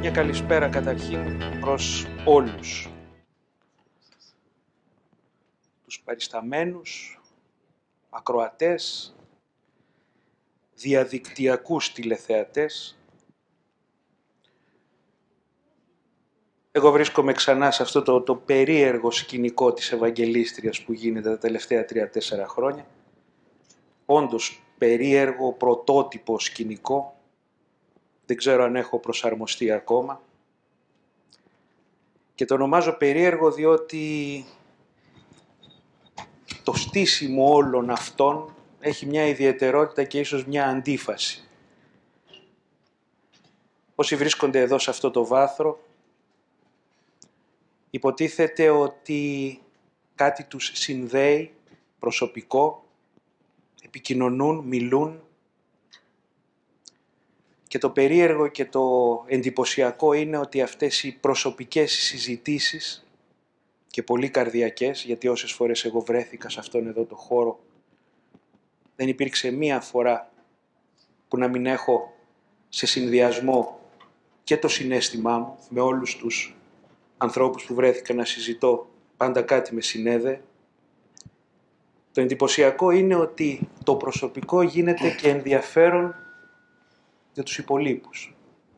Μια καλησπέρα καταρχήν προς όλους τους παρισταμένους, ακροατές, διαδικτυακούς τηλεθεατές. Εγώ βρίσκομαι ξανά σε αυτό το περίεργο σκηνικό της Ευαγγελίστριας που γίνεται τα τελευταία 3-4 χρόνια. Όντως περίεργο, πρωτότυπο σκηνικό. Δεν ξέρω αν έχω προσαρμοστεί ακόμα. Και το ονομάζω περίεργο διότι το στήσιμο όλων αυτών έχει μια ιδιαιτερότητα και ίσως μια αντίφαση. Όσοι βρίσκονται εδώ σε αυτό το βάθρο, υποτίθεται ότι κάτι τους συνδέει προσωπικό, επικοινωνούν, μιλούν, και το περίεργο και το εντυπωσιακό είναι ότι αυτές οι προσωπικές συζητήσεις και πολύ καρδιακές, γιατί όσες φορές εγώ βρέθηκα σε αυτόν εδώ το χώρο, δεν υπήρξε μία φορά που να μην έχω σε συνδυασμό και το συναίσθημά μου με όλους τους ανθρώπους που βρέθηκα να συζητώ, πάντα κάτι με συνέδε. Το εντυπωσιακό είναι ότι το προσωπικό γίνεται και ενδιαφέρον για τους υπολείπους.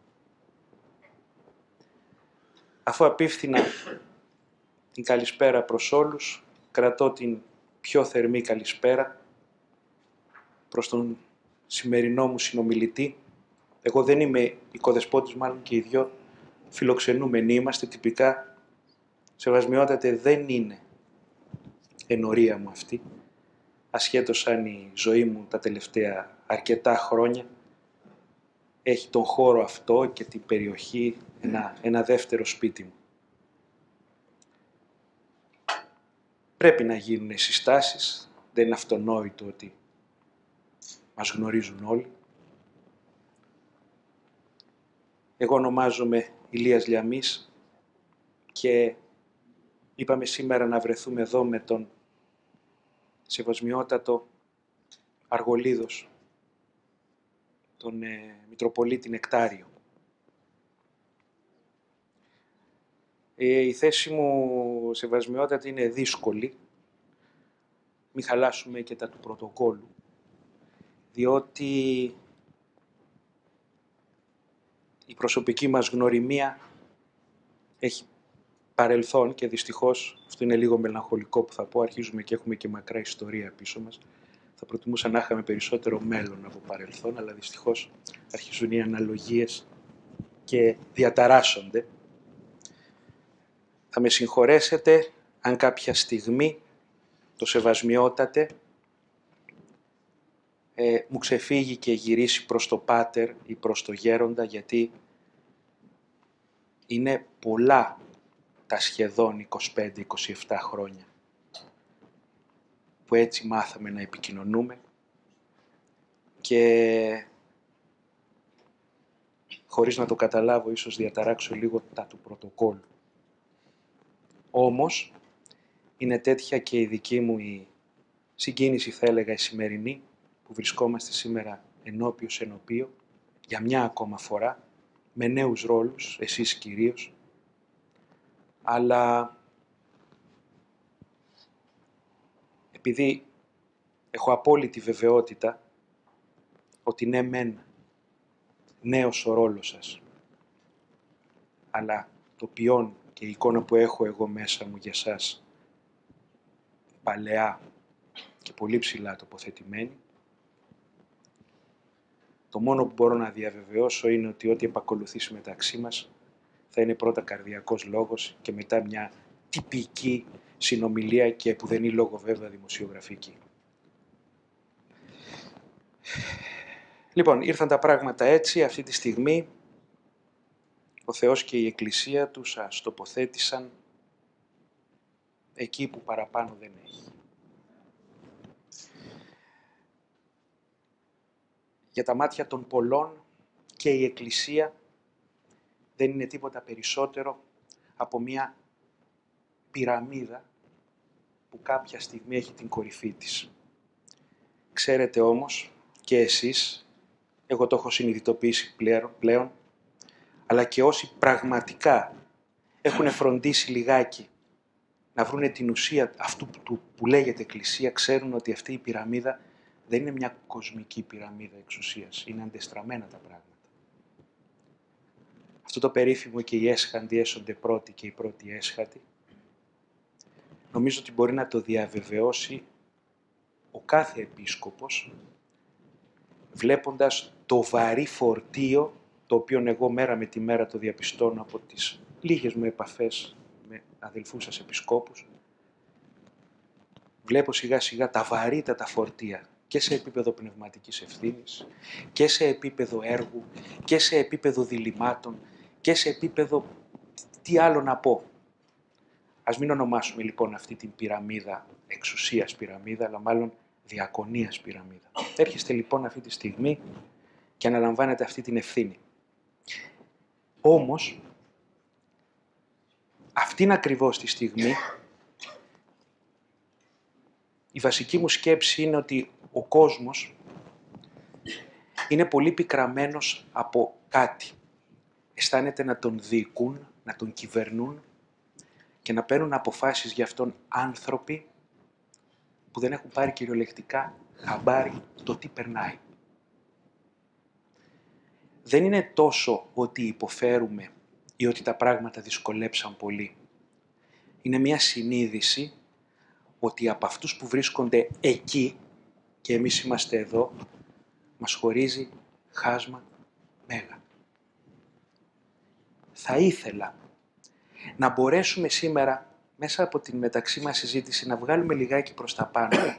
Αφού απίφθηνα την καλησπέρα προς όλους, κρατώ την πιο θερμή καλησπέρα προς τον σημερινό μου συνομιλητή. Εγώ δεν είμαι οικοδεσπότης, μάλλον και οι δυο φιλοξενούμενοι είμαστε τυπικά. Σεβασμιότατε, δεν είναι ενορία μου αυτή, ασχέτως αν η ζωή μου τα τελευταία αρκετά χρόνια έχει τον χώρο αυτό και την περιοχή ένα δεύτερο σπίτι μου. Πρέπει να γίνουν συστάσεις, δεν είναι αυτονόητο ότι μας γνωρίζουν όλοι. Εγώ ονομάζομαι Ηλίας Λιαμής και είπαμε σήμερα να βρεθούμε εδώ με τον σεβασμιότατο Αργολίδος, τον Μητροπολίτη Νεκτάριο. Η θέση μου, σεβασμιότατη, είναι δύσκολη. Μην χαλάσουμε και τα του πρωτοκόλου, διότι η προσωπική μας γνωριμία έχει παρελθόν και δυστυχώς, αυτό είναι λίγο μελαγχολικό που θα πω, αρχίζουμε και έχουμε και μακρά ιστορία πίσω μας. Θα προτιμούσα να είχαμε περισσότερο μέλλον από παρελθόν, αλλά δυστυχώς αρχίζουν οι αναλογίες και διαταράσσονται. Θα με συγχωρέσετε αν κάποια στιγμή το σεβασμιότατε μου ξεφύγει και γυρίσει προς το πάτερ ή προς το γέροντα, γιατί είναι πολλά τα σχεδόν 25-27 χρόνια που έτσι μάθαμε να επικοινωνούμε και χωρίς να το καταλάβω ίσως διαταράξω λίγο τα του πρωτοκόλου. Όμως είναι τέτοια και η δική μου η συγκίνηση, θα έλεγα, η σημερινή, που βρισκόμαστε σήμερα ενώπιος ενωπίο για μια ακόμα φορά, με νέους ρόλους, εσείς κυρίως, αλλά επειδή έχω απόλυτη βεβαιότητα ότι ναι μεν νέος ο ρόλος σας, αλλά το ποιόν και η εικόνα που έχω εγώ μέσα μου για σας, παλαιά και πολύ ψηλά τοποθετημένη, το μόνο που μπορώ να διαβεβαιώσω είναι ότι ό,τι επακολουθήσει μεταξύ μας θα είναι πρώτα καρδιακός λόγος και μετά μια τυπική συνομιλία και που δεν είναι λόγο βέβαια δημοσιογραφική. Λοιπόν, ήρθαν τα πράγματα έτσι, αυτή τη στιγμή ο Θεός και η Εκκλησία του σας τοποθέτησαν εκεί που παραπάνω δεν έχει. Για τα μάτια των πολλών και η Εκκλησία δεν είναι τίποτα περισσότερο από μια πυραμίδα που κάποια στιγμή έχει την κορυφή της. Ξέρετε όμως και εσείς, εγώ το έχω συνειδητοποιήσει πλέον, αλλά και όσοι πραγματικά έχουν φροντίσει λιγάκι να βρούνε την ουσία αυτού που λέγεται Εκκλησία, ξέρουν ότι αυτή η πυραμίδα δεν είναι μια κοσμική πυραμίδα εξουσίας. Είναι αντεστραμμένα τα πράγματα. Αυτό το περίφημο και οι έσχαντοι έσονται πρώτοι και οι πρώτοι έσχατοι, νομίζω ότι μπορεί να το διαβεβαιώσει ο κάθε επίσκοπος, βλέποντας το βαρύ φορτίο, το οποίο εγώ μέρα με τη μέρα το διαπιστώνω από τις λίγες μου επαφές με αδελφούς σας επισκόπους. Βλέπω σιγά σιγά τα βαρύτατα φορτία και σε επίπεδο πνευματικής ευθύνης και σε επίπεδο έργου και σε επίπεδο διλημάτων και σε επίπεδο, τι άλλο να πω. Ας μην ονομάσουμε λοιπόν αυτή την πυραμίδα εξουσίας πυραμίδα, αλλά μάλλον διακονίας πυραμίδα. Έρχεστε λοιπόν αυτή τη στιγμή και αναλαμβάνετε αυτή την ευθύνη. Όμως, αυτήν ακριβώς τη στιγμή, η βασική μου σκέψη είναι ότι ο κόσμος είναι πολύ πικραμένος από κάτι. Αισθάνεται να τον διοικούν, να τον κυβερνούν και να παίρνουν αποφάσεις για αυτόν άνθρωποι που δεν έχουν πάρει κυριολεκτικά χαμπάρι το τι περνάει. Δεν είναι τόσο ότι υποφέρουμε ή ότι τα πράγματα δυσκολέψαν πολύ. Είναι μια συνείδηση ότι από αυτούς που βρίσκονται εκεί και εμείς είμαστε εδώ, μας χωρίζει χάσμα μέγα. Θα ήθελα να μπορέσουμε σήμερα, μέσα από την μεταξύ μας συζήτηση, να βγάλουμε λιγάκι προς τα πάνω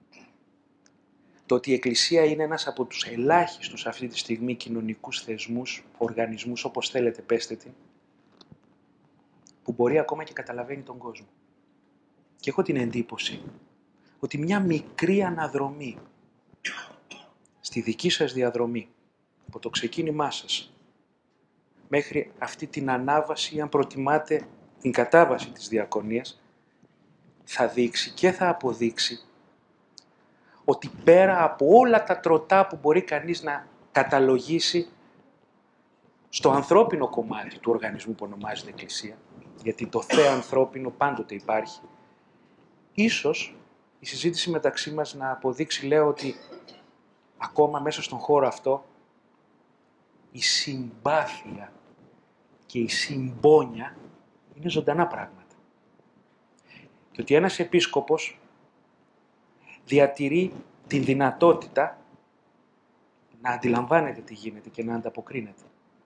το ότι η Εκκλησία είναι ένας από τους ελάχιστους αυτή τη στιγμή κοινωνικούς θεσμούς, οργανισμούς, όπως θέλετε πέστε την, που μπορεί ακόμα και καταλαβαίνει τον κόσμο. Και έχω την εντύπωση ότι μια μικρή αναδρομή στη δική σας διαδρομή, από το ξεκίνημά σας, μέχρι αυτή την ανάβαση, αν προτιμάτε την κατάβαση της διακονίας, θα δείξει και θα αποδείξει ότι πέρα από όλα τα τροτά που μπορεί κανείς να καταλογίσει στο ανθρώπινο κομμάτι του οργανισμού που ονομάζεται Εκκλησία, γιατί το θε ανθρώπινο πάντοτε υπάρχει, ίσως η συζήτηση μεταξύ μας να αποδείξει, λέω, ότι ακόμα μέσα στον χώρο αυτό η συμπάθεια και η συμπόνια είναι ζωντανά πράγματα. Και ότι ένας επίσκοπος διατηρεί την δυνατότητα να αντιλαμβάνεται τι γίνεται και να ανταποκρίνεται.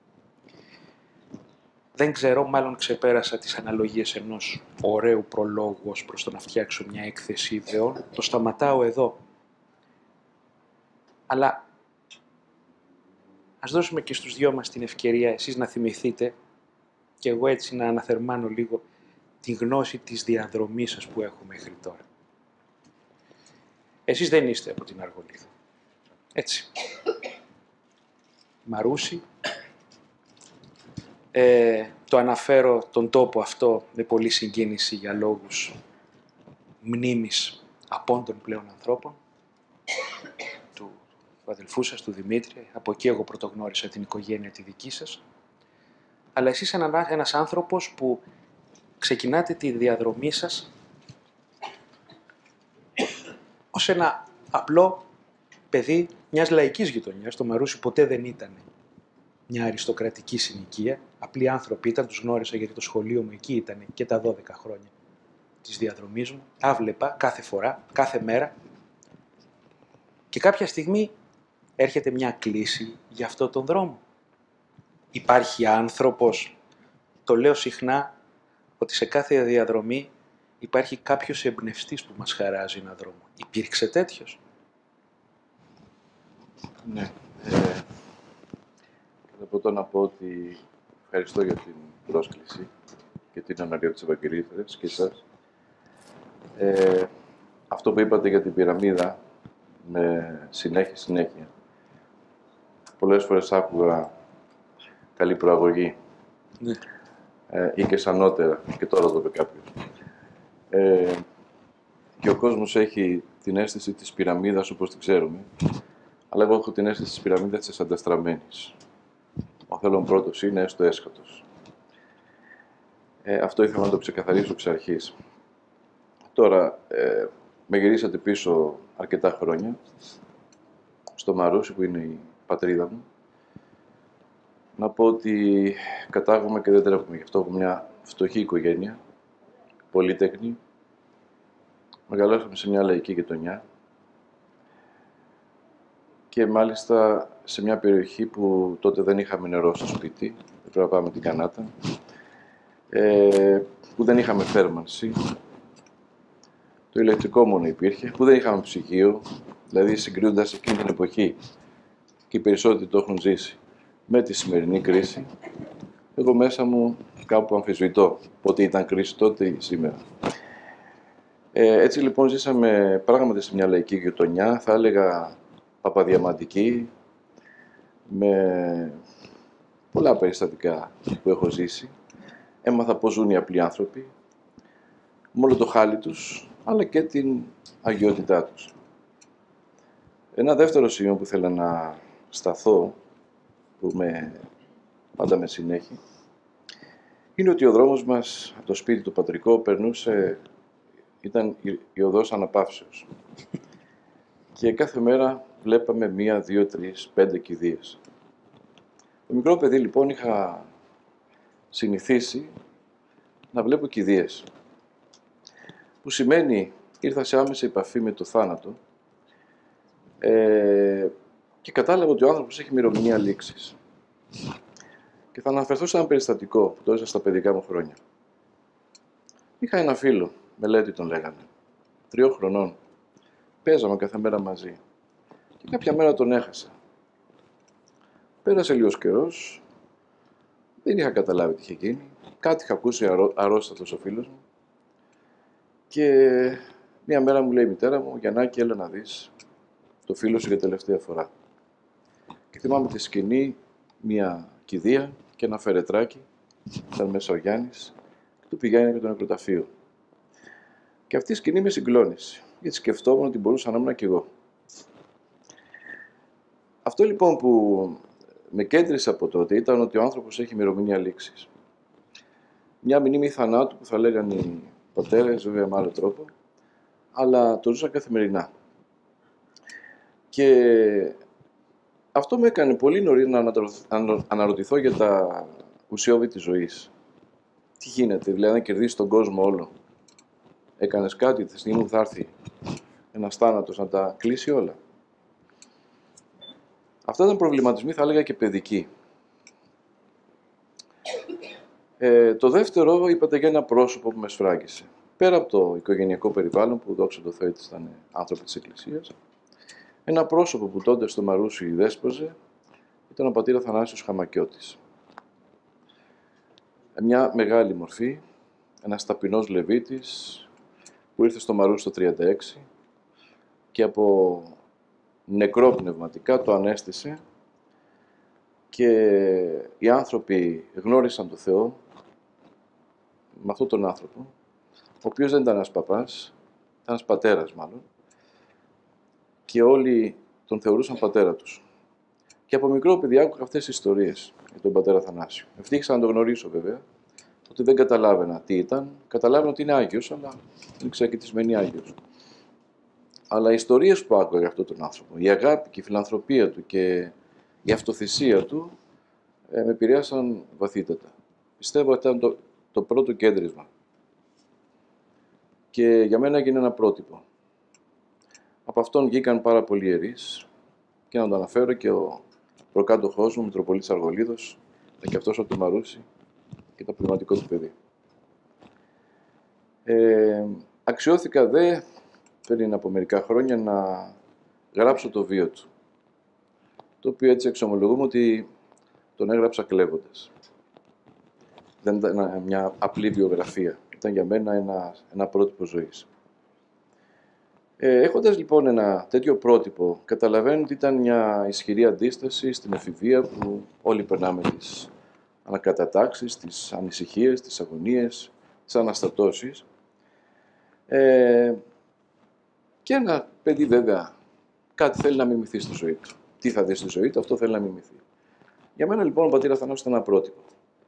Δεν ξέρω, μάλλον ξεπέρασα τις αναλογίες ενός ωραίου προλόγου ως προς το να φτιάξω μια έκθεση ιδεών. Το σταματάω εδώ. Αλλά ας δώσουμε και στους δυο μας την ευκαιρία εσείς να θυμηθείτε και εγώ έτσι να αναθερμάνω λίγο τη γνώση της διαδρομής σας που έχω μέχρι τώρα. Εσείς δεν είστε από την Αργολίδα. Έτσι. Μαρούσι. Το αναφέρω τον τόπο αυτό με πολύ συγκίνηση για λόγους μνήμης απόντων πλέον ανθρώπων, του αδελφού σας, του Δημήτρη. Από εκεί εγώ πρωτογνώρισα την οικογένεια τη δική σας. Αλλά εσείς ένας άνθρωπος που ξεκινάτε τη διαδρομή σας ως ένα απλό παιδί μιας λαϊκής γειτονιάς. Το Μαρούσι ποτέ δεν ήταν μια αριστοκρατική συνοικία. Απλοί άνθρωποι ήταν, τους γνώρισα γιατί το σχολείο μου εκεί ήταν και τα 12 χρόνια της διαδρομής μου. Άβλεπα κάθε φορά, κάθε μέρα. Και κάποια στιγμή έρχεται μια κλίση για αυτό τον δρόμο. Υπάρχει άνθρωπος, το λέω συχνά, ότι σε κάθε διαδρομή υπάρχει κάποιος εμπνευστής που μας χαράζει έναν δρόμο. Υπήρξε τέτοιος? Ναι. Πρώτα να πω ότι ευχαριστώ για την πρόσκληση και την αναγκαία της Ευαγγελίστρας και εσάς. Αυτό που είπατε για την πυραμίδα με συνέχεια. Πολλές φορές άκουγα καλή προαγωγή. Ναι. Ή και σανότερα, και τώρα το είπε κάποιος. Και ο κόσμος έχει την αίσθηση της πυραμίδας όπως την ξέρουμε, αλλά εγώ έχω την αίσθηση της πυραμίδας της ανταστραμμένης. Ο θέλων πρώτος είναι έστω έσχατος. Αυτό ήθελα να το ξεκαθαρίσω εξ αρχής. Τώρα, με γυρίσατε πίσω αρκετά χρόνια, στο Μαρούσι που είναι η πατρίδα μου. Να πω ότι κατάγομαι και δεν τρέπομαι γι' αυτό από μια φτωχή οικογένεια, πολύτεκνη. Μεγαλώσαμε σε μια λαϊκή γειτονιά και μάλιστα σε μια περιοχή που τότε δεν είχαμε νερό στο σπίτι, πρέπει να πάμε την Κανάτα, που δεν είχαμε θέρμανση, το ηλεκτρικό μόνο υπήρχε, που δεν είχαμε ψυγείο, δηλαδή συγκρίνοντας εκείνη την εποχή και οι περισσότεροι το έχουν ζήσει με τη σημερινή κρίση, εγώ μέσα μου κάπου αμφισβητώ πότε ήταν κρίση τότε ή σήμερα. Έτσι λοιπόν ζήσαμε πράγματι σε μια λαϊκή γειτονιά, θα έλεγα παπαδιαμαντική, με πολλά περιστατικά που έχω ζήσει. Έμαθα πώς ζουν οι απλοί άνθρωποι, με όλο το χάλι τους, αλλά και την αγιότητά τους. Ένα δεύτερο σημείο που ήθελα να σταθώ, που πάντα με συνέχει, είναι ότι ο δρόμος μας από το σπίτι του πατρικό ήταν η οδός αναπαύσεως. Και κάθε μέρα βλέπαμε 1, 2, 3, 5 κηδείες. Το μικρό παιδί λοιπόν είχα συνηθίσει να βλέπω κηδείες. Που σημαίνει ήρθα σε άμεση επαφή με το θάνατο και κατάλαβα ότι ο άνθρωπος έχει ημερομηνία λήξης. Και θα αναφερθώ σε ένα περιστατικό που το έζησα στα παιδικά μου χρόνια. Είχα ένα φίλο, Μελέτη τον λέγανε, 3 χρονών. Παίζαμε κάθε μέρα μαζί. Και κάποια μέρα τον έχασα. Πέρασε λίγος καιρός, δεν είχα καταλάβει τι είχε γίνει. Κάτι είχα ακούσει αρρώστατος ο φίλος μου. Και μία μέρα μου λέει η μητέρα μου, Γιαννάκη, έλα να δεις το φίλο σου για τελευταία φορά. Και θυμάμαι τη σκηνή, μία κηδεία και ένα φερετράκι, ήταν μέσα ο Γιάννης, και του πηγαίνει με το νεκροταφείο. Και αυτή η σκηνή με συγκλώνησε, γιατί σκεφτόμουν ότι μπορούσα να ήμουν κι εγώ. Αυτό λοιπόν που με κέντρισε από τότε ήταν ότι ο άνθρωπος έχει ημερομηνία λήξης. Μια μνήμη θανάτου που θα λέγανε οι πατέρες, βέβαια με άλλο τρόπο, αλλά το ζούσα καθημερινά. Και αυτό με έκανε πολύ νωρίς να αναρωτηθώ για τα ουσιώδη της ζωής. Τι γίνεται, δηλαδή να κερδίσεις τον κόσμο όλο. Έκανες κάτι, τη στιγμή που θα έρθει ένας θάνατος να τα κλείσει όλα. Αυτά ήταν προβληματισμοί, θα έλεγα, και παιδικοί. Το δεύτερο, είπατε για ένα πρόσωπο που με σφράγγισε. Πέρα από το οικογενειακό περιβάλλον, που δόξα τω Θεώ ήταν άνθρωποι της Εκκλησίας, ένα πρόσωπο που τότε στο Μαρούσι δέσποζε ήταν ο πατήρ Αθανάσιος Χαμακιώτης. Μια μεγάλη μορφή, ένας ταπεινός Λεβίτης που ήρθε στο Μαρούσι το 1936 και από νεκρό πνευματικά το ανέστησε και οι άνθρωποι γνώρισαν τον Θεό με αυτόν τον άνθρωπο, ο οποίος δεν ήταν ένας παπάς, ήταν ένας πατέρας μάλλον, και όλοι τον θεωρούσαν πατέρα τους. Και από μικρό παιδί άκουγα αυτές τις ιστορίες για τον πατέρα Αθανάσιο. Ευτύχησα να τον γνωρίσω βέβαια, ότι δεν καταλάβαινα τι ήταν. Καταλάβαινα ότι είναι Άγιος, αλλά δεν ήξερα και τι σημαίνει Άγιος. Αλλά οι ιστορίες που άκουγα για αυτόν τον άνθρωπο, η αγάπη και η φιλανθρωπία του και η αυτοθυσία του, με επηρέασαν βαθύτατα. Πιστεύω ότι ήταν το πρώτο κέντρισμα. Και για μένα έγινε ένα πρότυπο. Από αυτόν βγήκαν πάρα πολλοί ιερείς, και να το αναφέρω και ο προκάτοχός μου, Μητροπολίτης Αργολίδος, και αυτός από το Μαρούσι, και το πνευματικό του παιδί. Αξιώθηκα δε, πριν από μερικά χρόνια, να γράψω το βίο του, το οποίο έτσι εξομολογούμε ότι τον έγραψα κλαίγοντας. Δεν ήταν μια απλή βιογραφία, ήταν για μένα ένα πρότυπο ζωής. Έχοντας λοιπόν ένα τέτοιο πρότυπο, καταλαβαίνω ότι ήταν μια ισχυρή αντίσταση στην εφηβεία που όλοι περνάμε τις ανακατατάξεις, τις ανησυχίες, τις αγωνίες, τις αναστατώσεις. Και ένα παιδί βέβαια κάτι θέλει να μιμηθεί στη ζωή του. Τι θα δει στη ζωή του, αυτό θέλει να μιμηθεί. Για μένα λοιπόν ο πατήρ Αθανάσιος ήταν ένα πρότυπο.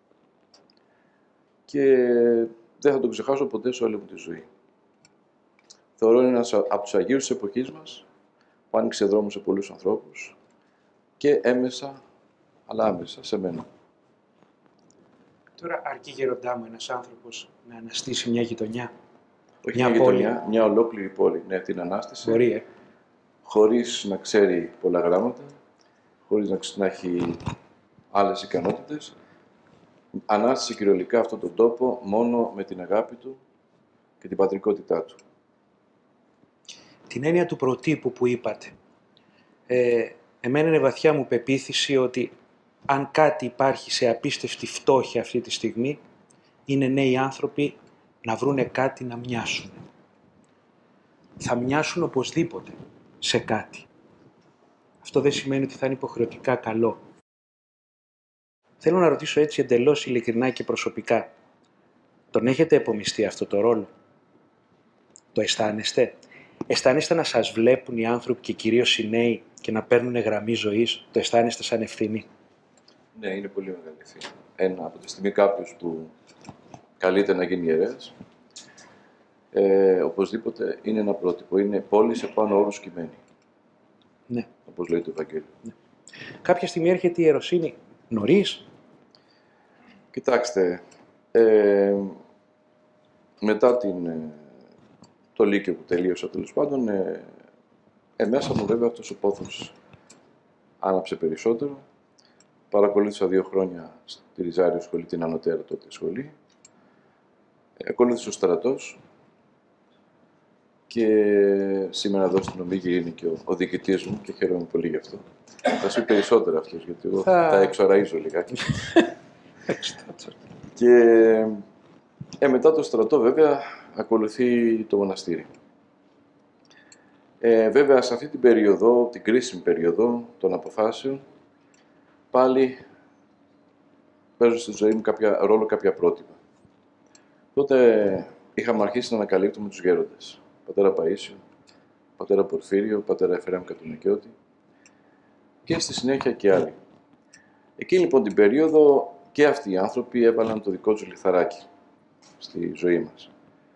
Και δεν θα τον ξεχάσω ποτέ σε όλη μου τη ζωή. Θεωρώ είναι ένας από τους Αγίους της εποχής μας, που άνοιξε δρόμο σε πολλούς ανθρώπους και έμεσα, αλλά άμεσα, σε μένα. Τώρα αρκεί, γέροντά μου, ένας άνθρωπος να αναστήσει μια γειτονιά? Όχι μια μια πόλη. γειτονιά, μια ολόκληρη πόλη. Ναι, την ανάστησε. Μπορεί, Χωρίς να ξέρει πολλά γράμματα, χωρίς να έχει άλλες ικανότητες. Ανάστησε κυριολεκτικά αυτόν τον τόπο μόνο με την αγάπη του και την πατρικότητά του. Την έννοια του προτύπου που είπατε. Εμένα είναι βαθιά μου πεποίθηση ότι αν κάτι υπάρχει σε απίστευτη φτώχεια αυτή τη στιγμή, είναι νέοι άνθρωποι να βρούνε κάτι να μοιάσουν. Θα μοιάσουν οπωσδήποτε σε κάτι. Αυτό δεν σημαίνει ότι θα είναι υποχρεωτικά καλό. Θέλω να ρωτήσω έτσι εντελώς ειλικρινά και προσωπικά. Τον έχετε επομιστεί αυτό το ρόλο? Το αισθάνεστε? Αισθάνεστε να σας βλέπουν οι άνθρωποι και κυρίως οι νέοι και να παίρνουν γραμμή ζωής? Το αισθάνεστε σαν ευθύνη? Ναι, είναι πολύ μεγάλη ευθύνη. Από τη στιγμή κάποιος που καλείται να γίνει ιερέας, οπωσδήποτε είναι ένα πρότυπο. Είναι πόλη σε πάνω όρους κειμένη. Ναι. Όπως λέει το Ευαγγέλιο. Ναι. Κάποια στιγμή έρχεται η ιεροσύνη νωρίς? Κοιτάξτε, μετά το Λύκειο που τελείωσα, τέλος πάντων, μέσα μου βέβαια αυτός ο πόθος άναψε περισσότερο. Παρακολούθησα 2 χρόνια στη Ριζάριο σχολή, την ανωτέρα τότε σχολή. Ακολούθησε ο στρατός και σήμερα εδώ στην Ομίγυρη είναι και ο διοικητής μου και χαίρομαι πολύ γι' αυτό. Θα σου πει περισσότερα αυτός, γιατί εγώ τα εξοραίζω λιγάκι. Και μετά το στρατό βέβαια ακολουθεί το μοναστήρι. Βέβαια σε αυτή την περίοδο, την κρίσιμη περίοδο των αποφάσεων, πάλι παίζουν στη ζωή μου ρόλο κάποια πρότυπα. Τότε είχαμε αρχίσει να ανακαλύπτουμε τους γέροντες. Πατέρα Παΐσιο, πατέρα Πορφύριο, πατέρα Εφραίμ Κατουνικιώτη και στη συνέχεια και άλλοι. Εκείνη λοιπόν την περίοδο και αυτοί οι άνθρωποι έβαλαν το δικό τους λιθαράκι στη ζωή μας.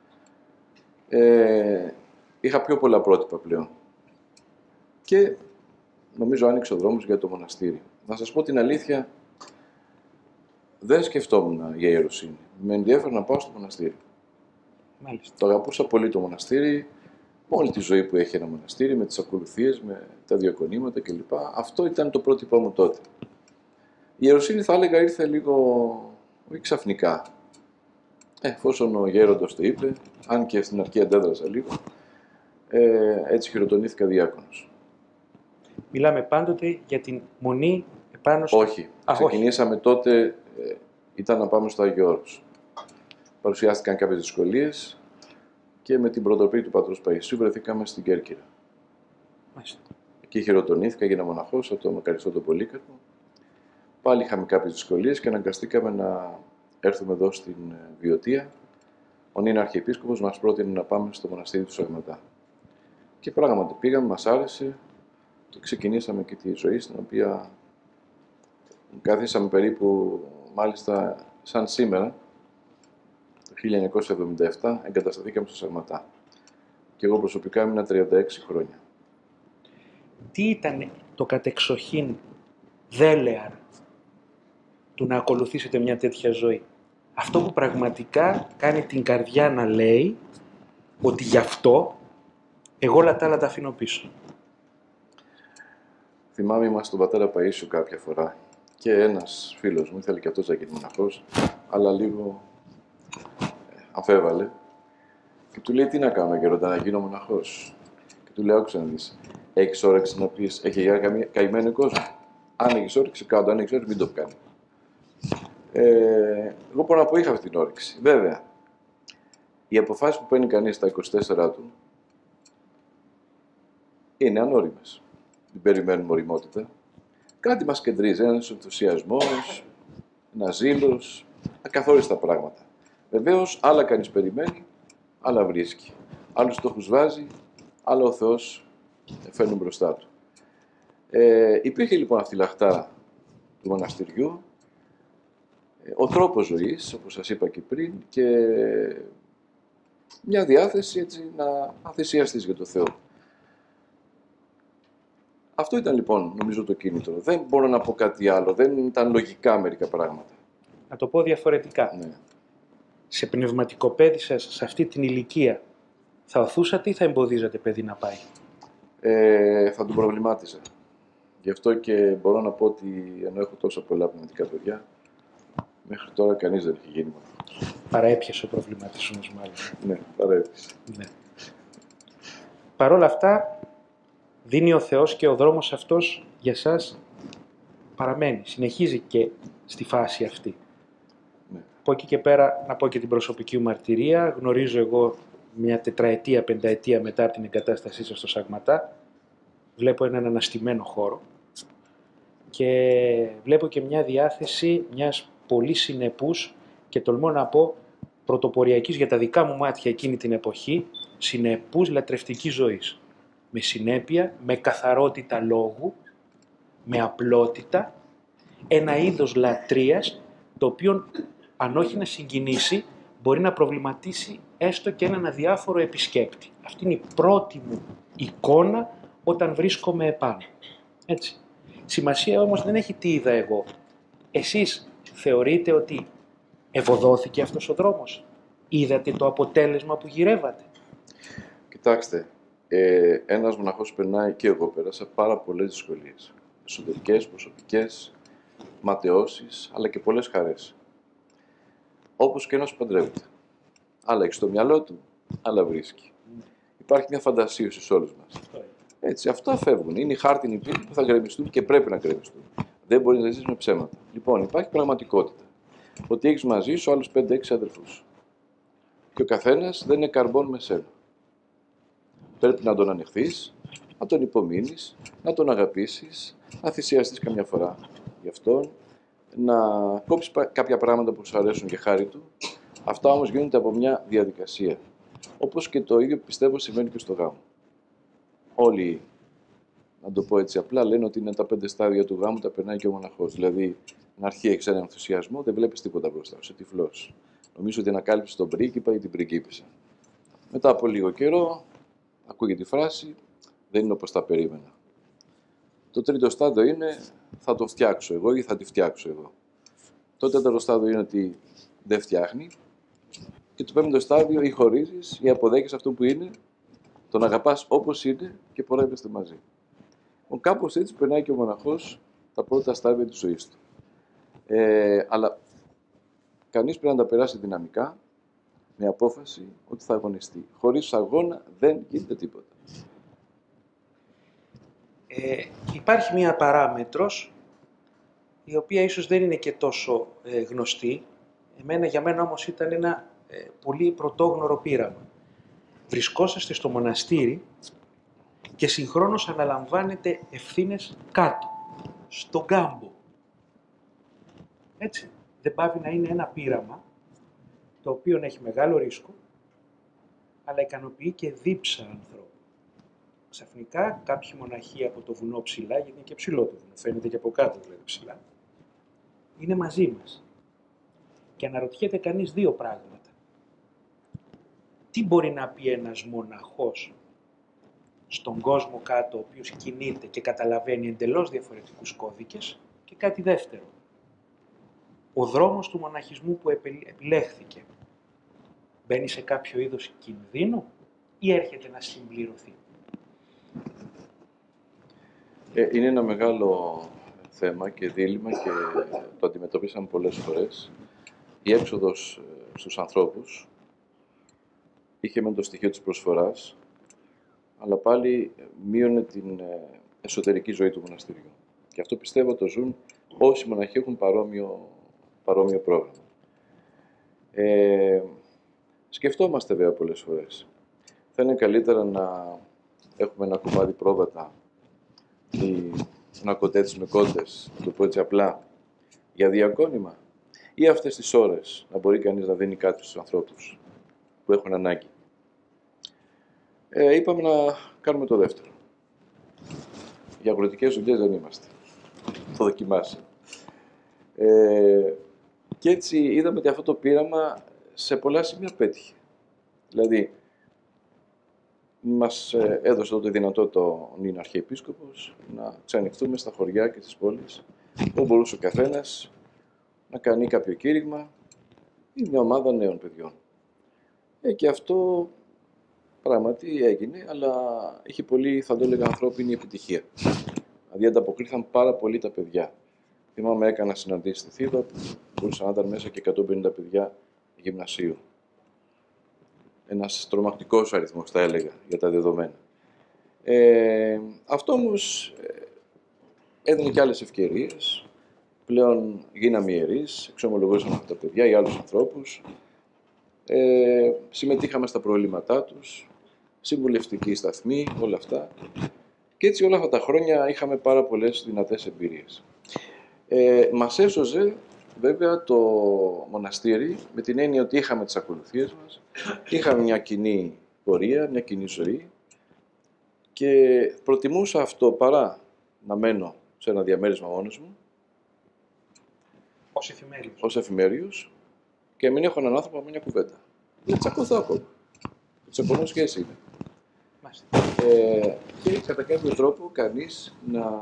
Είχα πιο πολλά πρότυπα πλέον και νομίζω άνοιξε ο δρόμος για το μοναστήρι. Να σας πω την αλήθεια, δεν σκεφτόμουν για ιεροσύνη. Με ενδιέφερε να πάω στο μοναστήρι. Μάλιστα. Το αγαπούσα πολύ το μοναστήρι, με όλη τη ζωή που έχει ένα μοναστήρι, με τις ακολουθίες, με τα διακονήματα κλπ. Αυτό ήταν το πρότυπό μου τότε. Η ιεροσύνη θα έλεγα ήρθε λίγο, όχι ξαφνικά. Εφόσον ο γέροντος το είπε, αν και στην αρχή αντέδρασα λίγο, έτσι χειροτονήθηκα διάκονος. Μιλάμε πάντοτε για την μονή επάνω στο... Όχι. Ξεκινήσαμε τότε, ήταν να πάμε στο Άγιο Όρος. Παρουσιάστηκαν κάποιες δυσκολίες και με την προτροπή του πατρός Παϊσίου βρεθήκαμε στην Κέρκυρα. Μάλιστα. Εκεί χειροτονήθηκα, έγινα μοναχός από το Μακαριστό τον Πολύκαρπο. Πάλι είχαμε κάποιες δυσκολίες και αναγκαστήκαμε να έρθουμε εδώ στην Βιωτία. Ο νυν Αρχιεπίσκοπος μας πρότεινε να πάμε στο μοναστήρι του Σαγματά. Και πράγματι πήγαμε, μας άρεσε και ξεκινήσαμε και τη ζωή στην οποία καθίσαμε περίπου, μάλιστα σαν σήμερα, το 1977, εγκατασταθήκαμε στο Σαγματά. Και εγώ προσωπικά ήμουν 36 χρόνια. Τι ήταν το κατεξοχήν δέλεαρ του να ακολουθήσετε μια τέτοια ζωή? Αυτό που πραγματικά κάνει την καρδιά να λέει ότι γι' αυτό εγώ όλα τα άλλα τα αφήνω πίσω. Θυμάμαι, ήμασταν τον πατέρα Παΐσιο κάποια φορά και ένας φίλος μου ήθελε και αυτός να γίνει μοναχός, αλλά λίγο αμφέβαλε. Και του λέει: τι να κάνω, γέροντα, να γίνω μοναχός? Και του λέει: άκουσα να δεις, έχεις όρεξη να πεις, έχει για καημένο κόσμο? Αν έχεις όρεξη, κάτω, αν έχεις όρεξη, μην το κάνει. Εγώ μπορώ να πω, είχα αυτή την όρεξη. Βέβαια, οι αποφάσεις που παίρνει κανείς στα 24 του είναι ανώριμες. Δεν περιμένουμε ωριμότητα. Κάτι μας κεντρίζει, ένας ενθουσιασμός, ένας ζήλος, ακαθόριστα πράγματα. Βεβαίως, άλλα κανείς περιμένει, άλλα βρίσκει. Άλλους στόχους βάζει, άλλα ο Θεός φέρνει μπροστά του. Υπήρχε λοιπόν αυτή η λαχτάρα του μοναστηριού, ο τρόπος ζωής, όπως σας είπα και πριν, και μια διάθεση έτσι να θυσιαστείς για το Θεό. Αυτό ήταν λοιπόν, νομίζω, το κίνητρο. Δεν μπορώ να πω κάτι άλλο. Δεν ήταν λογικά μερικά πράγματα. Να το πω διαφορετικά. Ναι. Σε πνευματικό παιδί σας, σε αυτή την ηλικία, θα οθούσατε ή θα εμποδίζατε παιδί να πάει? Θα τον προβλημάτιζα. Γι' αυτό και μπορώ να πω ότι ενώ έχω τόσα πολλά πνευματικά παιδιά, μέχρι τώρα κανείς δεν έχει γίνει μόνο. Παραέπιασε ο προβληματισμός μάλλον. Ναι, παραέπιασε. Ναι. Παρ' όλα αυτά, δίνει ο Θεός και ο δρόμος αυτός για σας παραμένει. Συνεχίζει και στη φάση αυτή. Ναι. Από εκεί και πέρα, να πω και την προσωπική μου μαρτυρία. Γνωρίζω εγώ μια 4ετία, 5ετία μετά από την εγκατάστασή σας στο Σαγματά. Βλέπω έναν αναστημένο χώρο και βλέπω και μια διάθεση μιας πολύ συνεπούς και τολμώ να πω πρωτοποριακής για τα δικά μου μάτια εκείνη την εποχή, συνεπούς λατρευτικής ζωής. Με συνέπεια, με καθαρότητα λόγου, με απλότητα, ένα είδος λατρείας, το οποίο αν όχι να συγκινήσει, μπορεί να προβληματίσει έστω και έναν αδιάφορο επισκέπτη. Αυτή είναι η πρώτη μου εικόνα όταν βρίσκομαι επάνω. Έτσι. Σημασία όμως δεν έχει τι είδα εγώ. Εσείς θεωρείτε ότι ευωδόθηκε αυτός ο δρόμος? Είδατε το αποτέλεσμα που γυρεύατε? Κοιτάξτε, ένας μοναχός περνάει, και εγώ πέρασα, πάρα πολλές δυσκολίες. Εσωτερικές, προσωπικές, ματαιώσεις, αλλά και πολλές χαρές. Όπως και ένας που παντρεύεται. Άλλα έχει στο μυαλό του, άλλα βρίσκει. Υπάρχει μια φαντασίωση σε όλους μας. Έτσι, αυτά φεύγουν. Είναι οι χάρτινοι πύλοι που θα γκρεμιστούν και πρέπει να γκρεμιστούν. Δεν μπορεί να ζήσει με ψέματα. Λοιπόν, υπάρχει πραγματικότητα. Ότι έχει μαζί σου άλλους 5-6 αδερφούς. Και ο καθένας δεν είναι καρμπών με σένα. Πρέπει να τον ανεχθείς, να τον υπομείνεις, να τον αγαπήσεις, να θυσιαστείς καμιά φορά γι' αυτόν, να κόψεις κάποια πράγματα που σου αρέσουν για χάρη του. Αυτά όμως γίνονται από μια διαδικασία. Όπως και το ίδιο πιστεύω συμβαίνει και στο γάμο. Όλοι, να το πω έτσι απλά, λένε ότι είναι τα 5 στάδια του γάμου, τα περνάει και ο μοναχός. Δηλαδή, στην αρχή έχεις έναν ενθουσιασμό, δεν βλέπεις τίποτα μπροστά σου, είσαι τυφλός. Νομίζω ότι ανακάλυψες τον πρίγκιπα ή την πριγκίπισσα. Μετά από λίγο καιρό, ακούγεται η φράση, δεν είναι όπως τα περίμενα. Το τρίτο στάδιο είναι, θα το φτιάξω εγώ ή θα τη φτιάξω εγώ. Το τέταρτο στάδιο είναι ότι δεν φτιάχνει. Και το πέμπτο στάδιο, ή χωρίζεις ή αποδέχεις αυτό που είναι, τον αγαπάς όπως είναι και πορεύεστε μαζί. Κάπως έτσι περνάει και ο μοναχός τα πρώτα στάδια της ζωής του. Αλλά κανείς πρέπει να τα περάσει δυναμικά, με απόφαση ότι θα αγωνιστεί. Χωρίς αγώνα δεν γίνεται τίποτα. Υπάρχει μία παράμετρος, η οποία ίσως δεν είναι και τόσο γνωστή. Για μένα όμως ήταν ένα πολύ πρωτόγνωρο πείραμα. Βρισκόσαστε στο μοναστήρι και συγχρόνως αναλαμβάνετε ευθύνες κάτω, στον κάμπο. Έτσι. Δεν πάβει να είναι ένα πείραμα, το οποίο έχει μεγάλο ρίσκο, αλλά ικανοποιεί και δίψα ανθρώπου. Ξαφνικά κάποιοι μοναχοί από το βουνό ψηλά, γιατί είναι και ψηλό το βουνό, φαίνεται και από κάτω δηλαδή ψηλά, είναι μαζί μας. Και αναρωτιέται κανείς δύο πράγματα. Τι μπορεί να πει ένας μοναχός στον κόσμο κάτω, ο οποίος κινείται και καταλαβαίνει εντελώς διαφορετικούς κώδικες, και κάτι δεύτερο. Ο δρόμος του μοναχισμού που επιλέχθηκε μπαίνει σε κάποιο είδος κινδύνου ή έρχεται να συμπληρωθεί? Είναι ένα μεγάλο θέμα και δίλημμα και το αντιμετωπίσαμε πολλές φορές. Η έξοδος στους ανθρώπους είχε με το στοιχείο της προσφοράς, αλλά πάλι μείωνε την εσωτερική ζωή του μοναστηριού. Και αυτό πιστεύω το ζουν όσοι μοναχοί έχουν παρόμοιο πρόγραμμα. Σκεφτόμαστε βέβαια πολλές φορές. Θα είναι καλύτερα να έχουμε ένα κομμάτι πρόβατα ή ένα κοτέτσι με κόντες, να το πω έτσι απλά, για διακόνημα, ή αυτές τις ώρες να μπορεί κανείς να δίνει κάτι στους ανθρώπους που έχουν ανάγκη. Είπαμε να κάνουμε το δεύτερο. Για αγροτικές δουλειές δεν είμαστε. Το δοκιμάσαμε. Και έτσι είδαμε ότι αυτό το πείραμα σε πολλά σημεία πέτυχε. Δηλαδή, μας έδωσε τότε δυνατότητα ο νυν Αρχιεπίσκοπος να ξανοιχτούμε στα χωριά και στις πόλεις, όπου μπορούσε ο καθένας να κάνει κάποιο κήρυγμα ή μια ομάδα νέων παιδιών. Και αυτό πράγματι έγινε, αλλά είχε πολύ, θα το έλεγα, ανθρώπινη επιτυχία. Δηλαδή, ανταποκρίθηκαν πάρα πολύ τα παιδιά. Θυμάμαι, έκανα συναντήσεις στη Θήβα που μπορούσαν να ήταν μέσα και 150 παιδιά γυμνασίου. Ένας τρομακτικός αριθμός, θα έλεγα, για τα δεδομένα. Αυτό όμως έδινε και άλλες ευκαιρίες. Πλέον γίναμε ιερείς, εξομολογούσαμε αυτά τα παιδιά ή άλλους ανθρώπους. Συμμετείχαμε στα προβλήματά τους, συμβουλευτικοί σταθμοί, όλα αυτά. Και έτσι όλα αυτά τα χρόνια είχαμε πάρα πολλές δυνατές εμπειρίες. Μας έσωζε βέβαια το μοναστήρι, με την έννοια ότι είχαμε τις ακολουθίες μας, είχαμε μια κοινή πορεία, μια κοινή ζωή και προτιμούσα αυτό παρά να μένω σε ένα διαμέρισμα μόνος μου, ως εφημέριος και μην έχω έναν άνθρωπο με μια κουβέντα. Δεν τσακωθώ ακόμα. Τσακωνώ σχέση είναι. Και κατά κάποιο τρόπο κανείς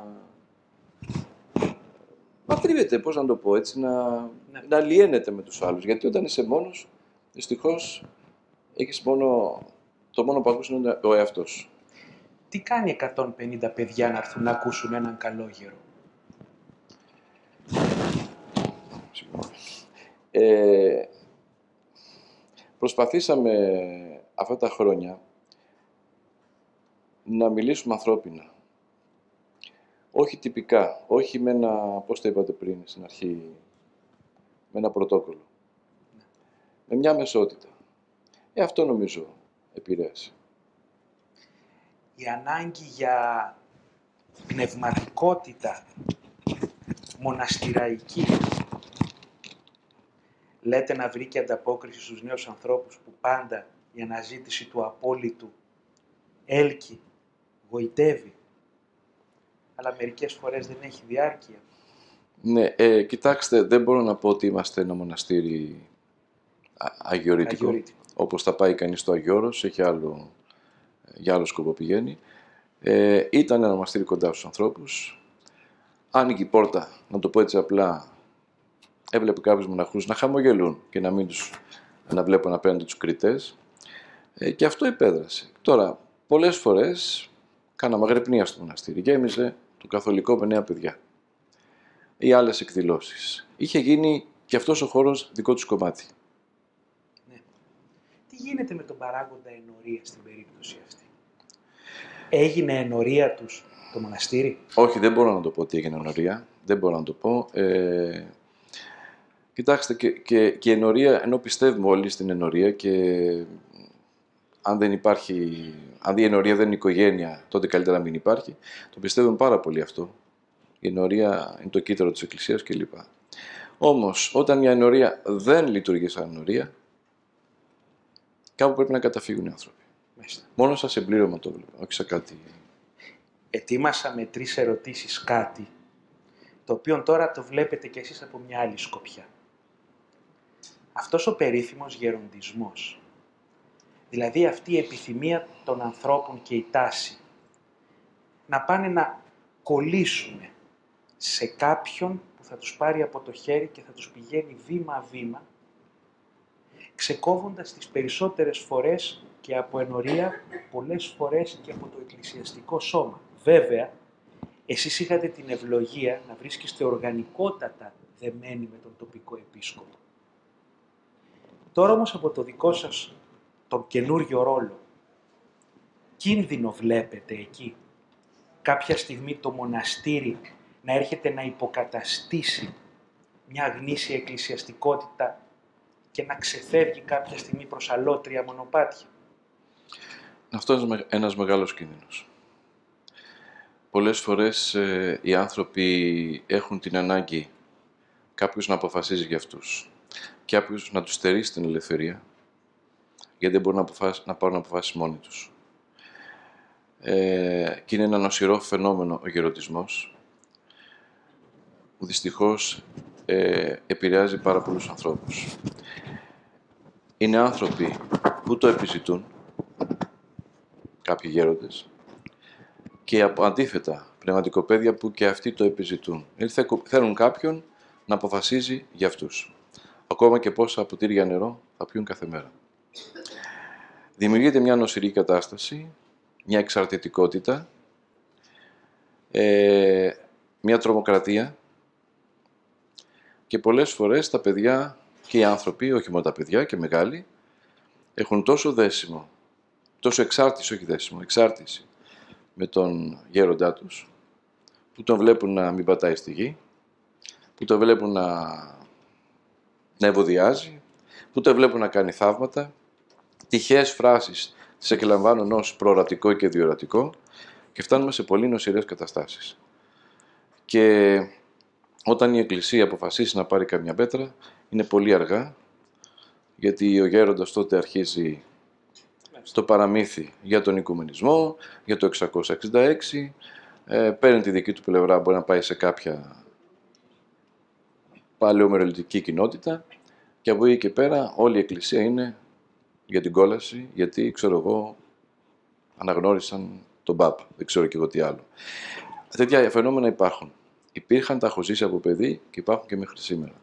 να τρίβεται, πώς να το πω έτσι, να λιένεται με τους άλλους. Γιατί όταν είσαι μόνος, δυστυχώς, έχεις το μόνο που ακούς είναι ο εαυτός σου. Τι κάνει 150 παιδιά να έρθουν να ακούσουν έναν καλόγερο? Προσπαθήσαμε αυτά τα χρόνια να μιλήσουμε ανθρώπινα. Όχι τυπικά, όχι με ένα, πώς το είπατε πριν στην αρχή, με ένα πρωτόκολλο. Με μια μεσότητα. Αυτό νομίζω επηρέασε. Η ανάγκη για πνευματικότητα μοναστηραϊκή, λέτε, να βρει και ανταπόκριση στους νέους ανθρώπους που πάντα η αναζήτηση του απόλυτου έλκει, γοητεύει, αλλά μερικές φορές δεν έχει διάρκεια. Ναι, κοιτάξτε, δεν μπορώ να πω ότι είμαστε ένα μοναστήρι αγιορείτικο. Όπως θα πάει κανείς στο Αγιώρος, έχει για άλλο σκοπό πηγαίνει. Ήταν ένα μοναστήρι κοντά στους ανθρώπους. Άνοιγε η πόρτα, να το πω έτσι απλά, έβλεπε κάποιους μοναχούς να χαμογελούν και να βλέπουν απέναντι τους κριτές. Και αυτό επέδρασε. Τώρα, πολλές φορές κάναμε αγρυπνία στο μοναστήρι. Γέμιζε το καθολικό με νέα παιδιά. Ή άλλες εκδηλώσεις. Είχε γίνει και αυτός ο χώρος δικό τους κομμάτι. Ναι. Τι γίνεται με τον παράγοντα ενορία στην περίπτωση αυτή? Έγινε ενορία τους το μοναστήρι? Όχι, δεν μπορώ να το πω ότι έγινε ενορία. Δεν μπορώ να το πω. Κοιτάξτε, και η ενορία, ενώ πιστεύουμε όλοι στην ενορία και αν η ενορία δεν είναι οικογένεια, τότε καλύτερα να μην υπάρχει. Το πιστεύουμε πάρα πολύ αυτό. Η ενορία είναι το κύτταρο της Εκκλησίας κλπ. Όμως, όταν μια ενορία δεν λειτουργεί σαν ενορία, κάπου πρέπει να καταφύγουν οι άνθρωποι. Μάλιστα. Μόνο σαν συμπλήρωμα το βλέπω, όχι σαν κάτι. Ετοίμασα με 3 ερωτήσεις κάτι, το οποίο τώρα το βλέπετε κι εσείς από μια άλλη σκοπιά. Αυτός ο περίφημος γεροντισμός, δηλαδή αυτή η επιθυμία των ανθρώπων και η τάση να πάνε να κολλήσουν σε κάποιον που θα τους πάρει από το χέρι και θα τους πηγαίνει βήμα-βήμα, ξεκόβοντας τις περισσότερες φορές και από ενορία, πολλές φορές και από το εκκλησιαστικό σώμα. Βέβαια, εσείς είχατε την ευλογία να βρίσκεστε οργανικότατα δεμένοι με τον τοπικό επίσκοπο. Τώρα όμως από το δικό σας τον καινούριο ρόλο, κίνδυνο βλέπετε εκεί κάποια στιγμή το μοναστήρι να έρχεται να υποκαταστήσει μια γνήσια εκκλησιαστικότητα και να ξεφεύγει κάποια στιγμή προς αλότρια μονοπάτια? Αυτό είναι ένας μεγάλος κίνδυνος. Πολλές φορές οι άνθρωποι έχουν την ανάγκη κάποιος να αποφασίζει για αυτούς, κάποιος να τους στερήσει την ελευθερία, γιατί δεν μπορούν να πάρουν αποφάσεις μόνοι τους. Και είναι ένα νοσηρό φαινόμενο ο γεροντισμός, που δυστυχώς επηρεάζει πάρα πολλούς ανθρώπους. Είναι άνθρωποι που το επιζητούν, κάποιοι γέροντες, και αντίθετα πνευματικοπαίδια που και αυτοί το επιζητούν. Δηλαδή θέλουν κάποιον να αποφασίζει για αυτούς. Ακόμα και πόσα ποτήρια νερό θα πιούν κάθε μέρα. Δημιουργείται μια νοσηρή κατάσταση, μια εξαρτητικότητα, μια τρομοκρατία και πολλές φορές τα παιδιά και οι άνθρωποι, όχι μόνο τα παιδιά και μεγάλοι, έχουν τόσο δέσιμο, τόσο εξάρτηση, όχι δέσιμο, εξάρτηση με τον γέροντά τους, που τον βλέπουν να μην πατάει στη γη, που τον βλέπουν να ευωδιάζει, που τον βλέπουν να κάνει θαύματα, τυχαίες φράσεις τις εκλαμβάνουν ως προορατικό και διορατικό και φτάνουμε σε πολύ νοσηρές καταστάσεις. Και όταν η Εκκλησία αποφασίσει να πάρει καμιά πέτρα, είναι πολύ αργά, γιατί ο γέροντας τότε αρχίζει το παραμύθι για τον οικουμενισμό, για το 666, παίρνει τη δική του πλευρά, μπορεί να πάει σε κάποια παλαιομερολιτική κοινότητα και από εκεί και πέρα όλη η Εκκλησία είναι για την κόλαση, γιατί, ξέρω εγώ, αναγνώρισαν τον Πάπα, δεν ξέρω και εγώ τι άλλο. Τέτοια φαινόμενα υπάρχουν. Υπήρχαν, τα έχω ζήσει από παιδί και υπάρχουν και μέχρι σήμερα.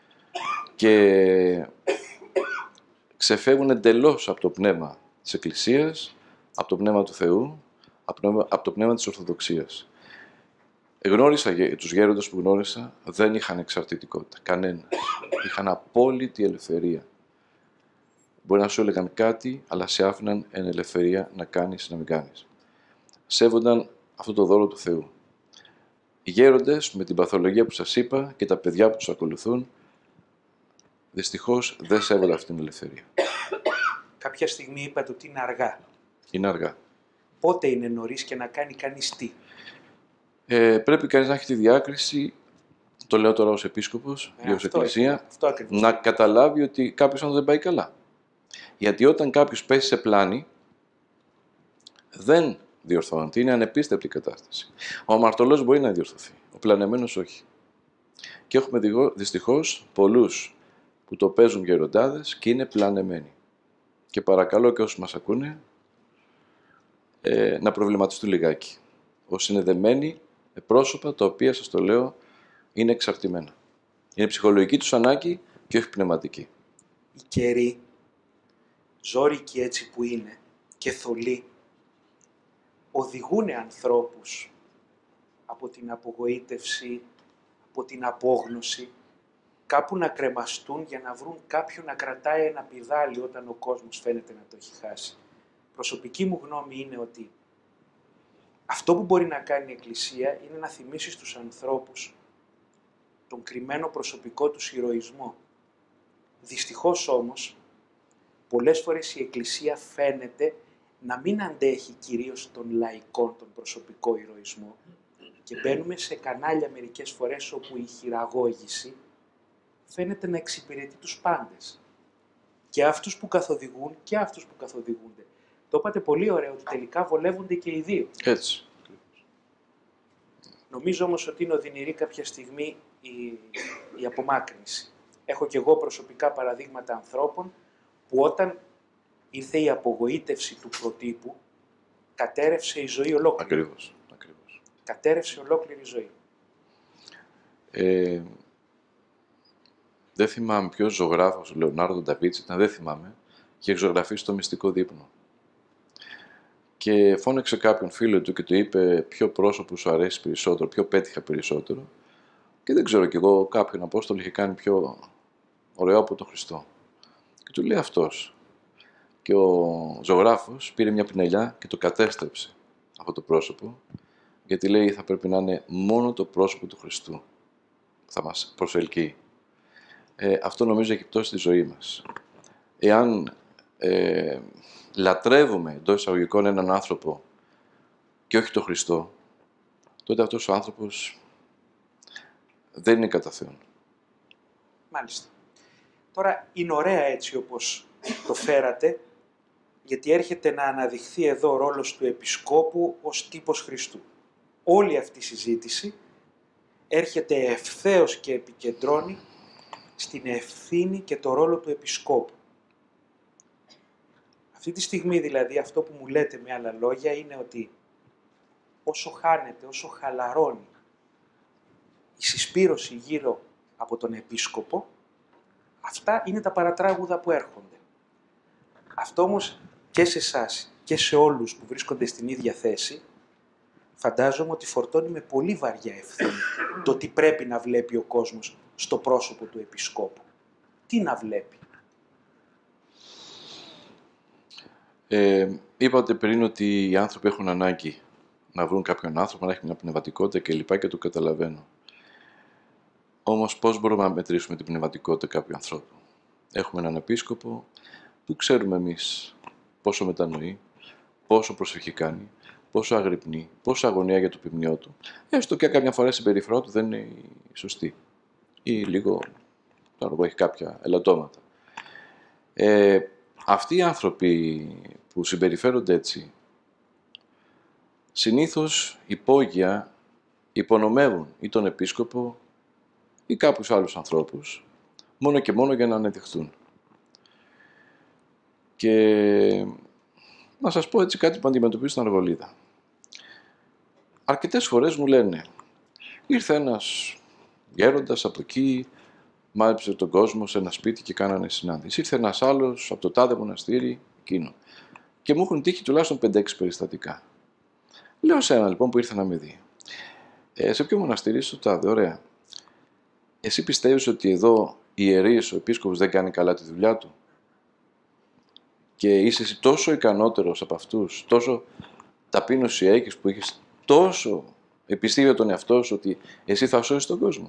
Και ξεφεύγουν εντελώς από το πνεύμα της Εκκλησίας, από το πνεύμα του Θεού, από το πνεύμα της Ορθοδοξίας. Γνώρισα τους γέροντες που γνώρισα, δεν είχαν εξαρτητικότητα, κανένας. Είχαν απόλυτη ελευθερία. Μπορεί να σου έλεγαν κάτι, αλλά σε άφηναν εν ελευθερία να κάνεις ή να μην κάνεις. Σέβονταν αυτό το δώρο του Θεού. Οι γέροντες, με την παθολογία που σας είπα και τα παιδιά που τους ακολουθούν, δυστυχώς δεν σέβονται αυτή την ελευθερία. Κάποια στιγμή είπατε ότι είναι αργά. Είναι αργά. Πότε είναι νωρίς και να κάνει κανείς τι? Πρέπει κανείς να έχει τη διάκριση, το λέω τώρα ως επίσκοπος ή ως εκκλησία, να καταλάβει ότι κάποιος άνθρωπος δεν πάει καλά. Γιατί όταν κάποιος πέσει σε πλάνη, δεν διορθώνεται. Είναι ανεπίστευτη η κατάσταση. Ο αμαρτωλός μπορεί να διορθωθεί. Ο πλανεμένος όχι. Και έχουμε δυστυχώς πολλούς που το παίζουν γεροντάδες και είναι πλανεμένοι. Και παρακαλώ και όσους μας ακούνε να προβληματιστούν λιγάκι. Ως συνδεδεμένοι με πρόσωπα τα οποία, σας το λέω, είναι εξαρτημένα. Είναι ψυχολογική τους ανάγκη και όχι πνευματική. Οι καιροί, ζόρικοι έτσι που είναι και θολοί, οδηγούν ανθρώπους από την απογοήτευση, από την απόγνωση, κάπου να κρεμαστούν για να βρουν κάποιον να κρατάει ένα πηδάλι όταν ο κόσμος φαίνεται να το έχει χάσει. Προσωπική μου γνώμη είναι ότι αυτό που μπορεί να κάνει η Εκκλησία είναι να θυμίσει στους ανθρώπους τον κρυμμένο προσωπικό τους ηρωισμό. Δυστυχώς όμως, πολλές φορές η Εκκλησία φαίνεται να μην αντέχει κυρίως τον λαϊκό, τον προσωπικό ηρωισμό και μπαίνουμε σε κανάλια μερικές φορές όπου η χειραγώγηση φαίνεται να εξυπηρετεί τους πάντες. Και αυτούς που καθοδηγούν και αυτούς που καθοδηγούνται. Το είπατε πολύ ωραίο ότι τελικά βολεύονται και οι δύο. Έτσι. Νομίζω όμως ότι είναι οδυνηρή κάποια στιγμή η απομάκρυνση. Έχω κι εγώ προσωπικά παραδείγματα ανθρώπων που όταν ήρθε η απογοήτευση του προτύπου, κατέρευσε η ζωή ολόκληρη. Ακριβώς. Κατέρευσε ολόκληρη η ζωή. Δεν θυμάμαι ποιος ζωγράφος, ο Λεωνάρντο Νταβίντσι ήταν, δεν θυμάμαι, είχε ζωγραφίσει το μυστικό δείπνο. Και φώναξε κάποιον φίλο του και του είπε ποιο πρόσωπο σου αρέσει περισσότερο, ποιο πέτυχα περισσότερο. Και δεν ξέρω κι εγώ, κάποιον Απόστολο είχε κάνει πιο ωραίο από τον Χριστό. Και του λέει αυτός. Και ο ζωγράφος πήρε μια πινελιά και το κατέστρεψε αυτό το πρόσωπο, γιατί λέει θα πρέπει να είναι μόνο το πρόσωπο του Χριστού που θα μας προσελκύει. Αυτό νομίζω έχει πτώσει τη ζωή μας. Εάν λατρεύουμε εντός εισαγωγικών έναν άνθρωπο και όχι τον Χριστό, τότε αυτός ο άνθρωπος δεν είναι κατά Θεόν. Μάλιστα. Τώρα είναι ωραία έτσι όπως το φέρατε, γιατί έρχεται να αναδειχθεί εδώ ο ρόλος του Επισκόπου ως τύπος Χριστού. Όλη αυτή η συζήτηση έρχεται ευθέως και επικεντρώνει στην ευθύνη και το ρόλο του επισκόπου. Αυτή τη στιγμή δηλαδή αυτό που μου λέτε με άλλα λόγια είναι ότι όσο χάνεται, όσο χαλαρώνει η συσπήρωση γύρω από τον επίσκοπο, αυτά είναι τα παρατράγουδα που έρχονται. Αυτό όμως και σε εσάς και σε όλους που βρίσκονται στην ίδια θέση, φαντάζομαι ότι φορτώνει με πολύ βαριά ευθύνη το τι πρέπει να βλέπει ο κόσμος στο πρόσωπο του επισκόπου. Τι να βλέπει. Είπατε πριν ότι οι άνθρωποι έχουν ανάγκη να βρουν κάποιον άνθρωπο, να έχει μια πνευματικότητα κλπ. Και το καταλαβαίνω. Όμως πώς μπορούμε να μετρήσουμε την πνευματικότητα κάποιου ανθρώπου? Έχουμε έναν επίσκοπο που ξέρουμε εμείς πόσο μετανοεί, πόσο προσευχή κάνει, πόσο αγρυπνεί, πόσο αγωνία για το ποιμνιό του. Έστω και καμιά φορά η συμπεριφορά του δεν είναι η σωστή. Ή λίγο, έχει κάποια ελαττώματα. Αυτοί οι άνθρωποι που συμπεριφέρονται έτσι, συνήθως υπόγεια υπονομεύουν ή τον επίσκοπο ή κάποιους άλλους ανθρώπους, μόνο και μόνο για να ανεδειχθούν. Και να σας πω έτσι κάτι που αντιμετωπίζω στην Αργολίδα. Αρκετές φορές μου λένε, ήρθε ένας γέροντας από εκεί, μάζεψε τον κόσμο σε ένα σπίτι και κάνανε συνάντηση. Ήρθε ένας άλλος από το τάδε μοναστήρι, εκείνο. Και μου έχουν τύχει τουλάχιστον 5-6 περιστατικά. Λέω σε ένα λοιπόν που ήρθε να με δει. Σε ποιο μοναστήρι είσαι? Το τάδε, ωραία. Εσύ πιστεύεις ότι εδώ οι ιερείς, ο επίσκοπος δεν κάνει καλά τη δουλειά του? Και είσαι εσύ τόσο ικανότερος από αυτούς, τόσο ταπείνωση έχεις που έχεις τόσο επιστήμη τον εαυτό σου ότι εσύ θα σώσεις τον κόσμο?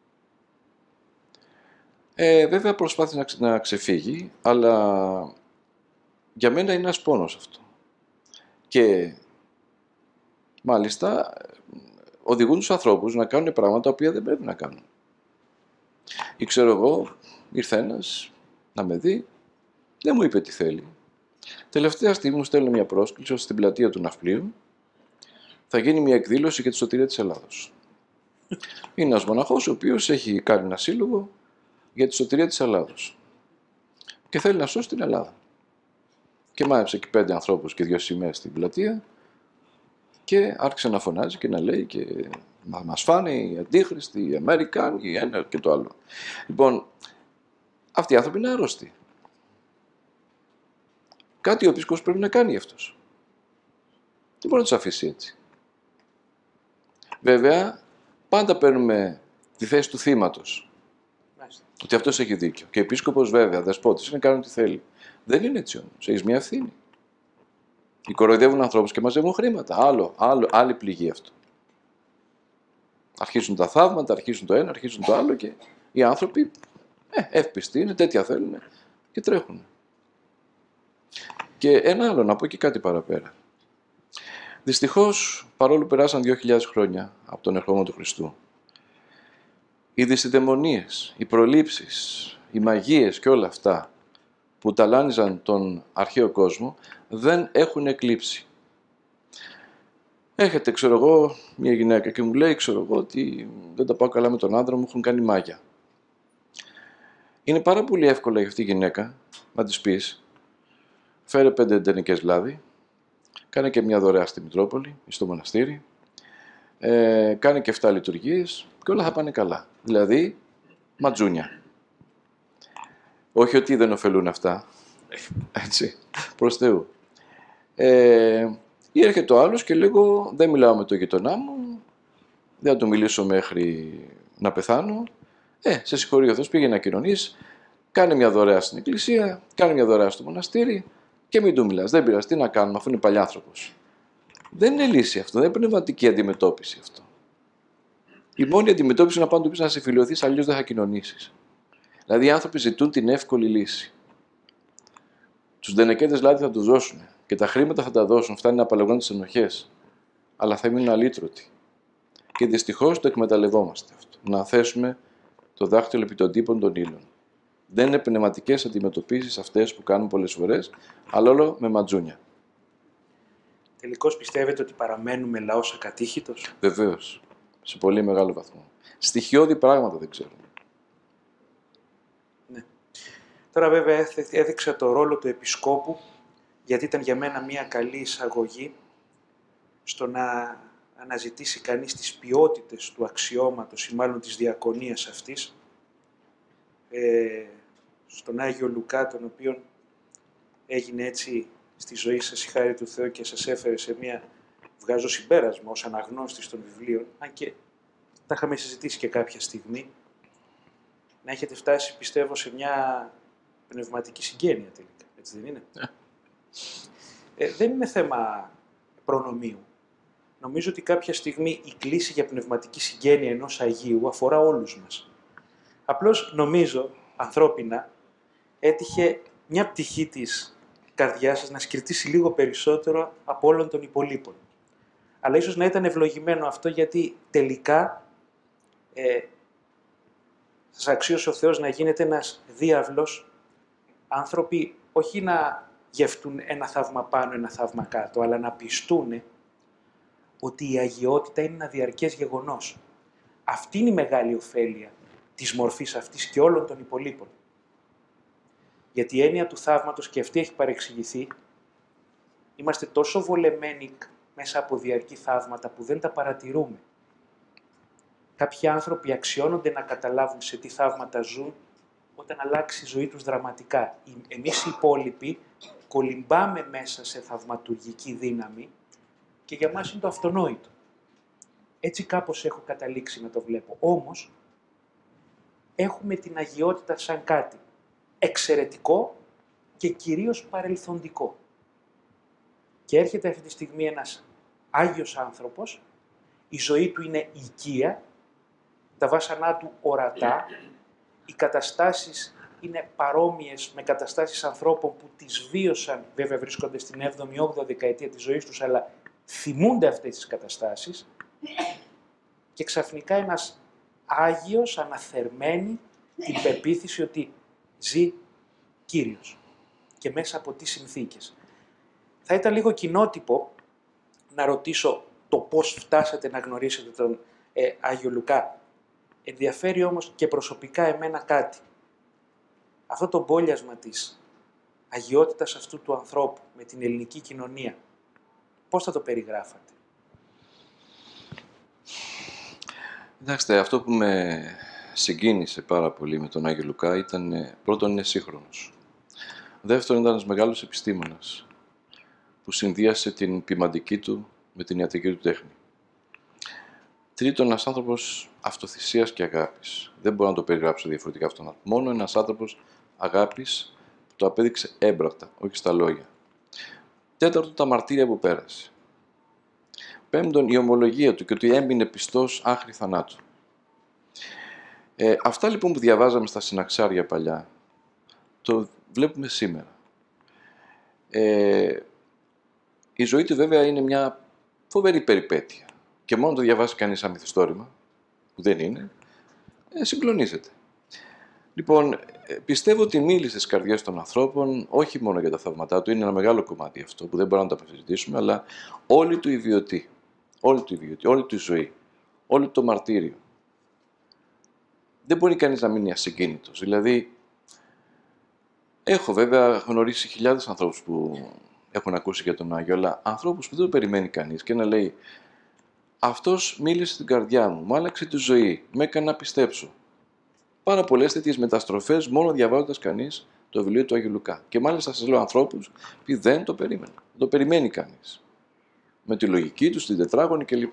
Βέβαια προσπάθησε να ξεφύγει, αλλά για μένα είναι ένας πόνος αυτό. Και μάλιστα οδηγούν τους ανθρώπους να κάνουν πράγματα τα οποία δεν πρέπει να κάνουν. Ή ξέρω εγώ, ήρθε ένας να με δει, δεν μου είπε τι θέλει. Τελευταία στιγμή μου στέλνει μια πρόσκληση ώστε στην πλατεία του Ναυπλίου θα γίνει μια εκδήλωση για τη σωτηρία της Ελλάδος. Είναι ένας μοναχός ο οποίος έχει κάνει ένα σύλλογο για τη σωτηρία της Ελλάδος και θέλει να σώσει την Ελλάδα. Και μάζεψε εκεί 5 ανθρώπους και 2 σημαίες στην πλατεία και άρχισε να φωνάζει και να λέει και μας φάνε οι αντίχριστοι, οι Αμερικάνοι, οι ένα και το άλλο. Λοιπόν, αυτοί οι άνθρωποι είναι άρρωστοι. Κάτι ο επίσκοπος πρέπει να κάνει αυτός. Δεν μπορεί να τους αφήσει έτσι. Βέβαια, πάντα παίρνουμε τη θέση του θύματος. Ότι αυτός έχει δίκιο. Και ο επίσκοπος, βέβαια, δεσπότης, είναι να κάνει ό,τι θέλει. Δεν είναι έτσι όμως. Έχεις μια ευθύνη. Οι κοροϊδεύουν ανθρώπους και μαζεύουν χρήματα. Άλλη πληγή αυτό. Αρχίζουν τα θαύματα, αρχίζουν το ένα, αρχίζουν το άλλο και οι άνθρωποι εύπιστοι είναι, τέτοια θέλουν και τρέχουν. Και ένα άλλο, να πω και κάτι παραπέρα. Δυστυχώς, παρόλο που περάσαν 2.000 χρόνια από τον ερχομό του Χριστού, οι δυσιδαιμονίες, οι προλήψεις, οι μαγείες και όλα αυτά που ταλάνιζαν τον αρχαίο κόσμο δεν έχουν εκλείψει. Έρχεται, ξέρω εγώ, μια γυναίκα και μου λέει, ξέρω εγώ, ότι δεν τα πάω καλά με τον άντρα μου, έχουν κάνει μάγια. Είναι πάρα πολύ εύκολο για αυτή η γυναίκα να της πεις, φέρε 5 εντενικές λάδι, κάνε και μια δωρεά στη Μητρόπολη ή στο μοναστήρι, κάνε και 7 λειτουργίες και όλα θα πάνε καλά. Δηλαδή, ματζούνια. Όχι ότι δεν ωφελούν αυτά, έτσι, προς Θεού. Ή έρχεται ο άλλος και λέγω, δεν μιλάω με τον γειτονά μου, δεν θα του μιλήσω μέχρι να πεθάνω. Σε συγχωρεί ο Θεός, πήγε να κοινωνείς, κάνε μια δωρεά στην εκκλησία, κάνε μια δωρεά στο μοναστήρι και μην του μιλάς. Δεν πειράζει, τι να κάνουμε, αφού είναι παλιάνθρωπος. Δεν είναι λύση αυτό, δεν είναι πνευματική αντιμετώπιση αυτό. Η μόνη αντιμετώπιση είναι να πάνε του πεις να σε φιλιωθείς, αλλιώς δεν θα κοινωνήσεις. Δηλαδή οι άνθρωποι ζητούν την εύκολη λύση. Τους δενεκέτες λάδι θα τους δώσουν και τα χρήματα θα τα δώσουν, φτάνει να απαλλαγούν τις ενοχές, αλλά θα μείνουν αλήτρωτοι. Και δυστυχώς το εκμεταλλευόμαστε αυτό. Να θέσουμε το δάχτυλο επί των τύπων των ύλων. Δεν είναι πνευματικές αντιμετωπίσεις αυτές που κάνουν πολλές φορές, αλλά όλο με ματζούνια. Τελικώς πιστεύετε ότι παραμένουμε λαός ακατήχητος? Βεβαίως. Σε πολύ μεγάλο βαθμό. Στοιχειώδη πράγματα δεν ξέρουμε. Ναι. Τώρα βέβαια έδειξα το ρόλο του επισκόπου, γιατί ήταν για μένα μια καλή εισαγωγή στο να αναζητήσει κανείς τις ποιότητες του αξιώματος ή μάλλον της διακονίας αυτής, στον Άγιο Λουκά, τον οποίον έγινε έτσι στη ζωή σας η χάρη του Θεού και σας έφερε σε μια, βγάζω συμπέρασμα ως αναγνώστης των βιβλίων, αν και τα είχαμε συζητήσει και κάποια στιγμή, να έχετε φτάσει, πιστεύω, σε μια πνευματική συγγένεια τελικά, έτσι δεν είναι? Δεν είναι θέμα προνομίου. Νομίζω ότι κάποια στιγμή η κλίση για πνευματική συγγένεια ενός Αγίου αφορά όλους μας. Απλώς νομίζω, ανθρώπινα, έτυχε μια πτυχή της καρδιάς σας να σκυρτήσει λίγο περισσότερο από όλων των υπολείπων. Αλλά ίσως να ήταν ευλογημένο αυτό, γιατί τελικά σας αξίωσε ο Θεός να γίνετε ένας διάβλος, άνθρωποι όχι να γευτούν ένα θαύμα πάνω, ένα θαύμα κάτω, αλλά να πιστούν ότι η αγιότητα είναι ένα διαρκές γεγονός. Αυτή είναι η μεγάλη ωφέλεια της μορφής αυτής και όλων των υπολείπων. Γιατί η έννοια του θαύματος, και αυτή έχει παρεξηγηθεί, είμαστε τόσο βολεμένοι μέσα από διαρκή θαύματα που δεν τα παρατηρούμε. Κάποιοι άνθρωποι αξιώνονται να καταλάβουν σε τι θαύματα ζουν όταν αλλάξει η ζωή τους δραματικά. Εμείς οι υπόλοιποι κολυμπάμε μέσα σε θαυματουργική δύναμη και για μας είναι το αυτονόητο. Έτσι κάπως έχω καταλήξει να το βλέπω. Όμως, έχουμε την αγιότητα σαν κάτι εξαιρετικό και κυρίως παρελθοντικό. Και έρχεται αυτή τη στιγμή ένας Άγιος άνθρωπος, η ζωή του είναι οικία, τα βάσανά του ορατά, οι καταστάσεις είναι παρόμοιες με καταστάσεις ανθρώπων που τις βίωσαν, βέβαια βρίσκονται στην 7η-8η δεκαετία της ζωής τους, αλλά θυμούνται αυτές τις καταστάσεις, και ξαφνικά ένας Άγιος αναθερμαίνει την πεποίθηση ότι ζει Κύριος και μέσα από τι συνθήκες. Θα ήταν λίγο κοινότυπο να ρωτήσω το πώς φτάσατε να γνωρίσετε τον Άγιο Λουκά. Ενδιαφέρει όμως και προσωπικά εμένα κάτι. Αυτό το μπόλιασμα της αγιότητας αυτού του ανθρώπου με την ελληνική κοινωνία, πώς θα το περιγράφατε? Κοιτάξτε, αυτό που με συγκίνησε πάρα πολύ με τον Άγιο Λουκά ήταν, πρώτον, είναι σύγχρονος. Δεύτερον, ήταν ένας μεγάλος επιστήμονας που συνδύασε την ποιμαντική του με την ιατρική του τέχνη. Τρίτον, ένας άνθρωπος αυτοθυσίας και αγάπης. Δεν μπορώ να το περιγράψω διαφορετικά αυτόν. Μόνο ένας άνθρωπος αγάπης που το απέδειξε έμπρακτα, όχι στα λόγια. Τέταρτον, τα μαρτύρια που πέρασε. Πέμπτον, η ομολογία του και ότι έμεινε πιστός άχρη θανάτου. Αυτά λοιπόν που διαβάζαμε στα συναξάρια παλιά, το βλέπουμε σήμερα. Η ζωή του βέβαια είναι μια φοβερή περιπέτεια. Και μόνο το διαβάσει κανείς σαν μυθιστόρημα, που δεν είναι, συγκλονίζεται. Λοιπόν, πιστεύω ότι μίλησε στις καρδιές των ανθρώπων, όχι μόνο για τα θαύματά του, είναι ένα μεγάλο κομμάτι αυτό που δεν μπορούμε να το αμφισβητήσουμε, αλλά όλη του η βιωτή, όλη του η ζωή, όλο το μαρτύριο. Δεν μπορεί κανείς να μείνει ασυγκίνητος. Δηλαδή, έχω βέβαια γνωρίσει χιλιάδες ανθρώπους που έχουν ακούσει για τον Άγιο, αλλά ανθρώπους που δεν το περιμένει κανείς και να λέει «Αυτός μίλησε στην καρδιά μου, μου άλλαξε τη ζωή, με έκανε να πιστέψω». Πάρα πολλές τέτοιες μεταστροφές μόνο διαβάζοντας κανείς το βιβλίο του Αγίου Λουκά. Και μάλιστα σας λέω ανθρώπους που δεν το περίμεναν. Δεν το περιμένει κανείς. Με τη λογική του, την τετράγωνη κλπ.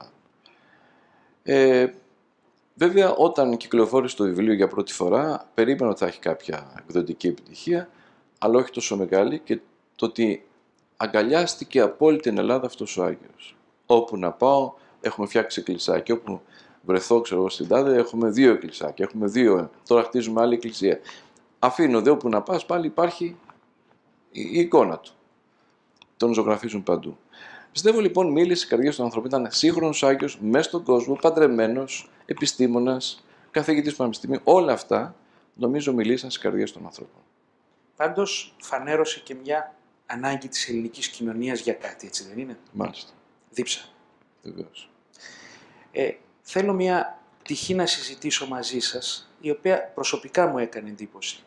Βέβαια, όταν κυκλοφόρησε το βιβλίο για πρώτη φορά, περίμενα ότι θα έχει κάποια εκδοτική επιτυχία, αλλά όχι τόσο μεγάλη, και το ότι αγκαλιάστηκε από όλη την Ελλάδα αυτός ο Άγιος. Όπου να πάω, έχουμε φτιάξει εκκλησάκι. Όπου βρεθώ, ξέρω εγώ, στην τάδε, έχουμε 2 εκκλησάκια. Έχουμε 2, τώρα χτίζουμε άλλη εκκλησία. Αφήνω δε όπου να πας, πάλι υπάρχει η εικόνα του. Τον ζωγραφίζουν παντού. Πιστεύω λοιπόν μίλησε στις καρδιές των ανθρώπων, ήταν σύγχρονος Άγιος, μέσα στον κόσμο, παντρεμένος, επιστήμονας, καθηγητής πανεπιστημίου. Όλα αυτά νομίζω μιλήσαν στις καρδιές των ανθρώπων. Πάντως φανέρωσε και μια ανάγκη της ελληνικής κοινωνίας για κάτι, έτσι δεν είναι? Μάλιστα. Δίψα. Βεβαίως. Θέλω μια τυχή να συζητήσω μαζί σας, η οποία προσωπικά μου έκανε εντύπωση.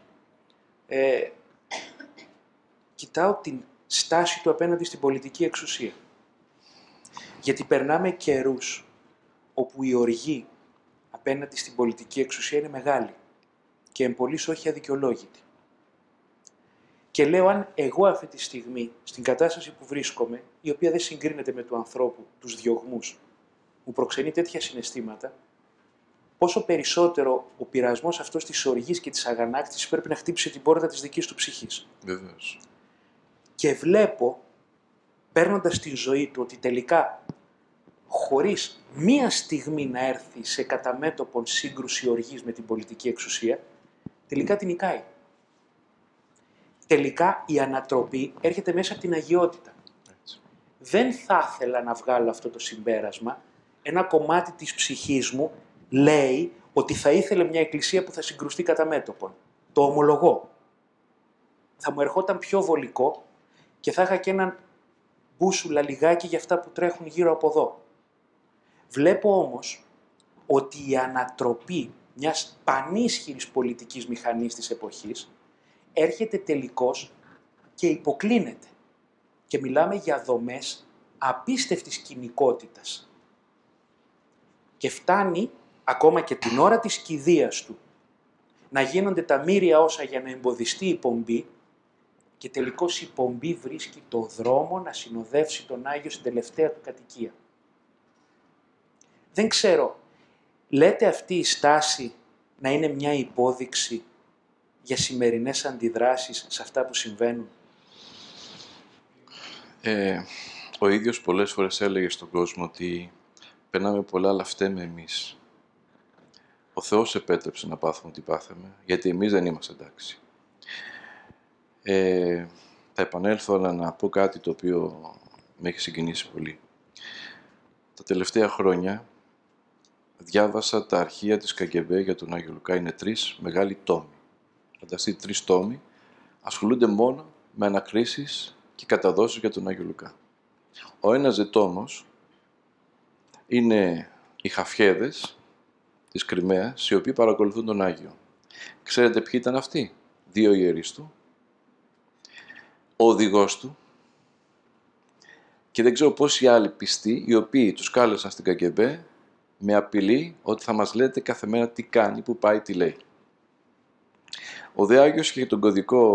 Κοιτάω την στάση του απέναντι στην πολιτική εξουσία. Γιατί περνάμε καιρούς όπου η οργή απέναντι στην πολιτική εξουσία είναι μεγάλη και εμπολής όχι αδικαιολόγητη. Και λέω, αν εγώ αυτή τη στιγμή, στην κατάσταση που βρίσκομαι, η οποία δεν συγκρίνεται με του ανθρώπου, τους διωγμούς, μου προξενεί τέτοια συναισθήματα, πόσο περισσότερο ο πειρασμός αυτός της οργής και της αγανάκτησης πρέπει να χτύψει την πόρτα της δικής του ψυχής. Βεβαίως. Και βλέπω, παίρνοντας την ζωή του, ότι τελικά, χωρίς μία στιγμή να έρθει σε καταμέτωπον σύγκρουση οργής με την πολιτική εξουσία, τελικά την νικάει. Τελικά η ανατροπή έρχεται μέσα από την αγιότητα. Έτσι. Δεν θα ήθελα να βγάλω αυτό το συμπέρασμα. Ένα κομμάτι της ψυχής μου λέει ότι θα ήθελε μια εκκλησία που θα συγκρουστεί κατά μέτωπον. Το ομολογώ. Θα μου ερχόταν πιο βολικό και θα είχα και έναν μπούσουλα λιγάκι για αυτά που τρέχουν γύρω από εδώ. Βλέπω όμως ότι η ανατροπή μιας πανίσχυρης πολιτικής μηχανής της εποχής έρχεται τελικώς και υποκλίνεται. Και μιλάμε για δομές απίστευτης κοινικότητας. Και φτάνει, ακόμα και την ώρα της κηδείας του, να γίνονται τα μοίρια όσα για να εμποδιστεί η πομπή και τελικώς η πομπή βρίσκει το δρόμο να συνοδεύσει τον Άγιο στην τελευταία του κατοικία. Δεν ξέρω, λέτε αυτή η στάση να είναι μια υπόδειξη για σημερινές αντιδράσεις σε αυτά που συμβαίνουν? Ο ίδιος πολλές φορές έλεγε στον κόσμο ότι περνάμε πολλά, αλλά φταίμε εμείς. Ο Θεός επέτρεψε να πάθουμε ό,τι πάθαμε, γιατί εμείς δεν είμαστε εντάξει. Θα επανέλθω, αλλά να πω κάτι το οποίο με έχει συγκινήσει πολύ. Τα τελευταία χρόνια διάβασα τα αρχεία της ΚΑΓΚΕΜΠΕ για τον Άγιο Λουκά. Είναι 3 μεγάλοι τόμοι. Φανταστείτε, 3 τόμοι ασχολούνται μόνο με ανακρίσεις και καταδόσεις για τον Άγιο Λουκά. Ο ένας τόμος είναι οι χαφιέδες της Κριμαίας, οι οποίοι παρακολουθούν τον Άγιο. Ξέρετε ποιοι ήταν αυτοί? 2 ιερείς του, ο οδηγός του και δεν ξέρω πόσοι άλλοι πιστοί, οι οποίοι τους κάλεσαν στην ΚΑΓΚΕΜΠΕ με απειλή ότι θα μας λέτε κάθε μέρα τι κάνει, που πάει, τι λέει. Ο δε Άγιος είχε το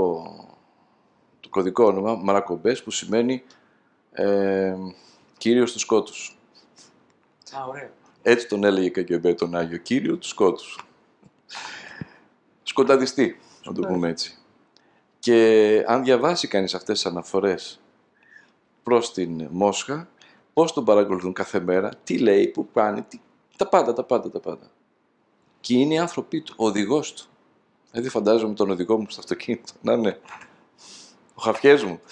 κωδικό όνομα Μαρακομπές, που σημαίνει Κύριος του Σκότους. Α, ωραίο. Έτσι τον έλεγε η ΚΑΓΚΕΜΠΕ τον Άγιο, Κύριο του Σκότους. Σκοταδιστή, να το πούμε έτσι. Και αν διαβάσει κανείς αυτές τις αναφορές προς την Μόσχα, πώς τον παρακολουθούν κάθε μέρα, τι λέει, που πάνε, τα πάντα. Και είναι οι άνθρωποι του, ο οδηγός του. Δηλαδή φαντάζομαι τον οδηγό μου στο αυτοκίνητο, να είναι ο χαφιές μου.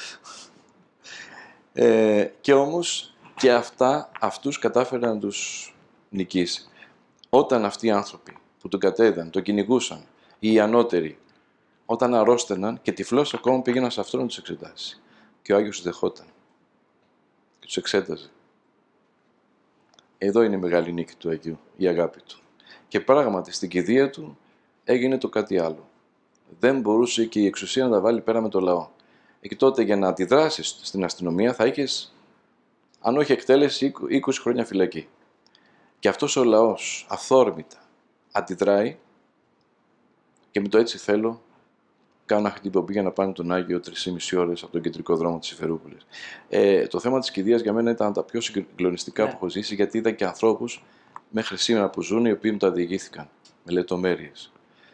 Και όμως και αυτούς κατάφερε να τους νικήσει. Όταν αυτοί οι άνθρωποι που τον κατέδαν, τον κυνηγούσαν, οι ανώτεροι, όταν αρρώστεναν και τυφλός ακόμα πήγαιναν σε αυτόν να τους εξετάσει. Και ο Άγιος τους δεχόταν. Και τους εξέταζε. Εδώ είναι η μεγάλη νίκη του Αγίου, η αγάπη του. Και πράγματι στην κηδεία του έγινε το κάτι άλλο. Δεν μπορούσε και η εξουσία να τα βάλει πέρα με το λαό. Και τότε για να αντιδράσεις στην αστυνομία θα είχες, αν όχι εκτέλεση, 20 χρόνια φυλακή. Και αυτός ο λαός αυθόρμητα αντιδράει και με το έτσι θέλω κάνω αυτή την πομπή για να πάνε τον Άγιο 3,5 ώρες από τον κεντρικό δρόμο της Ιφερούπολης. Το θέμα της κηδείας για μένα ήταν τα πιο συγκλονιστικά που έχω ζήσει, γιατί είδα και ανθρώπους μέχρι σήμερα που ζουν, οι οποίοι μου τα διηγήθηκαν με λεπτομέρειες.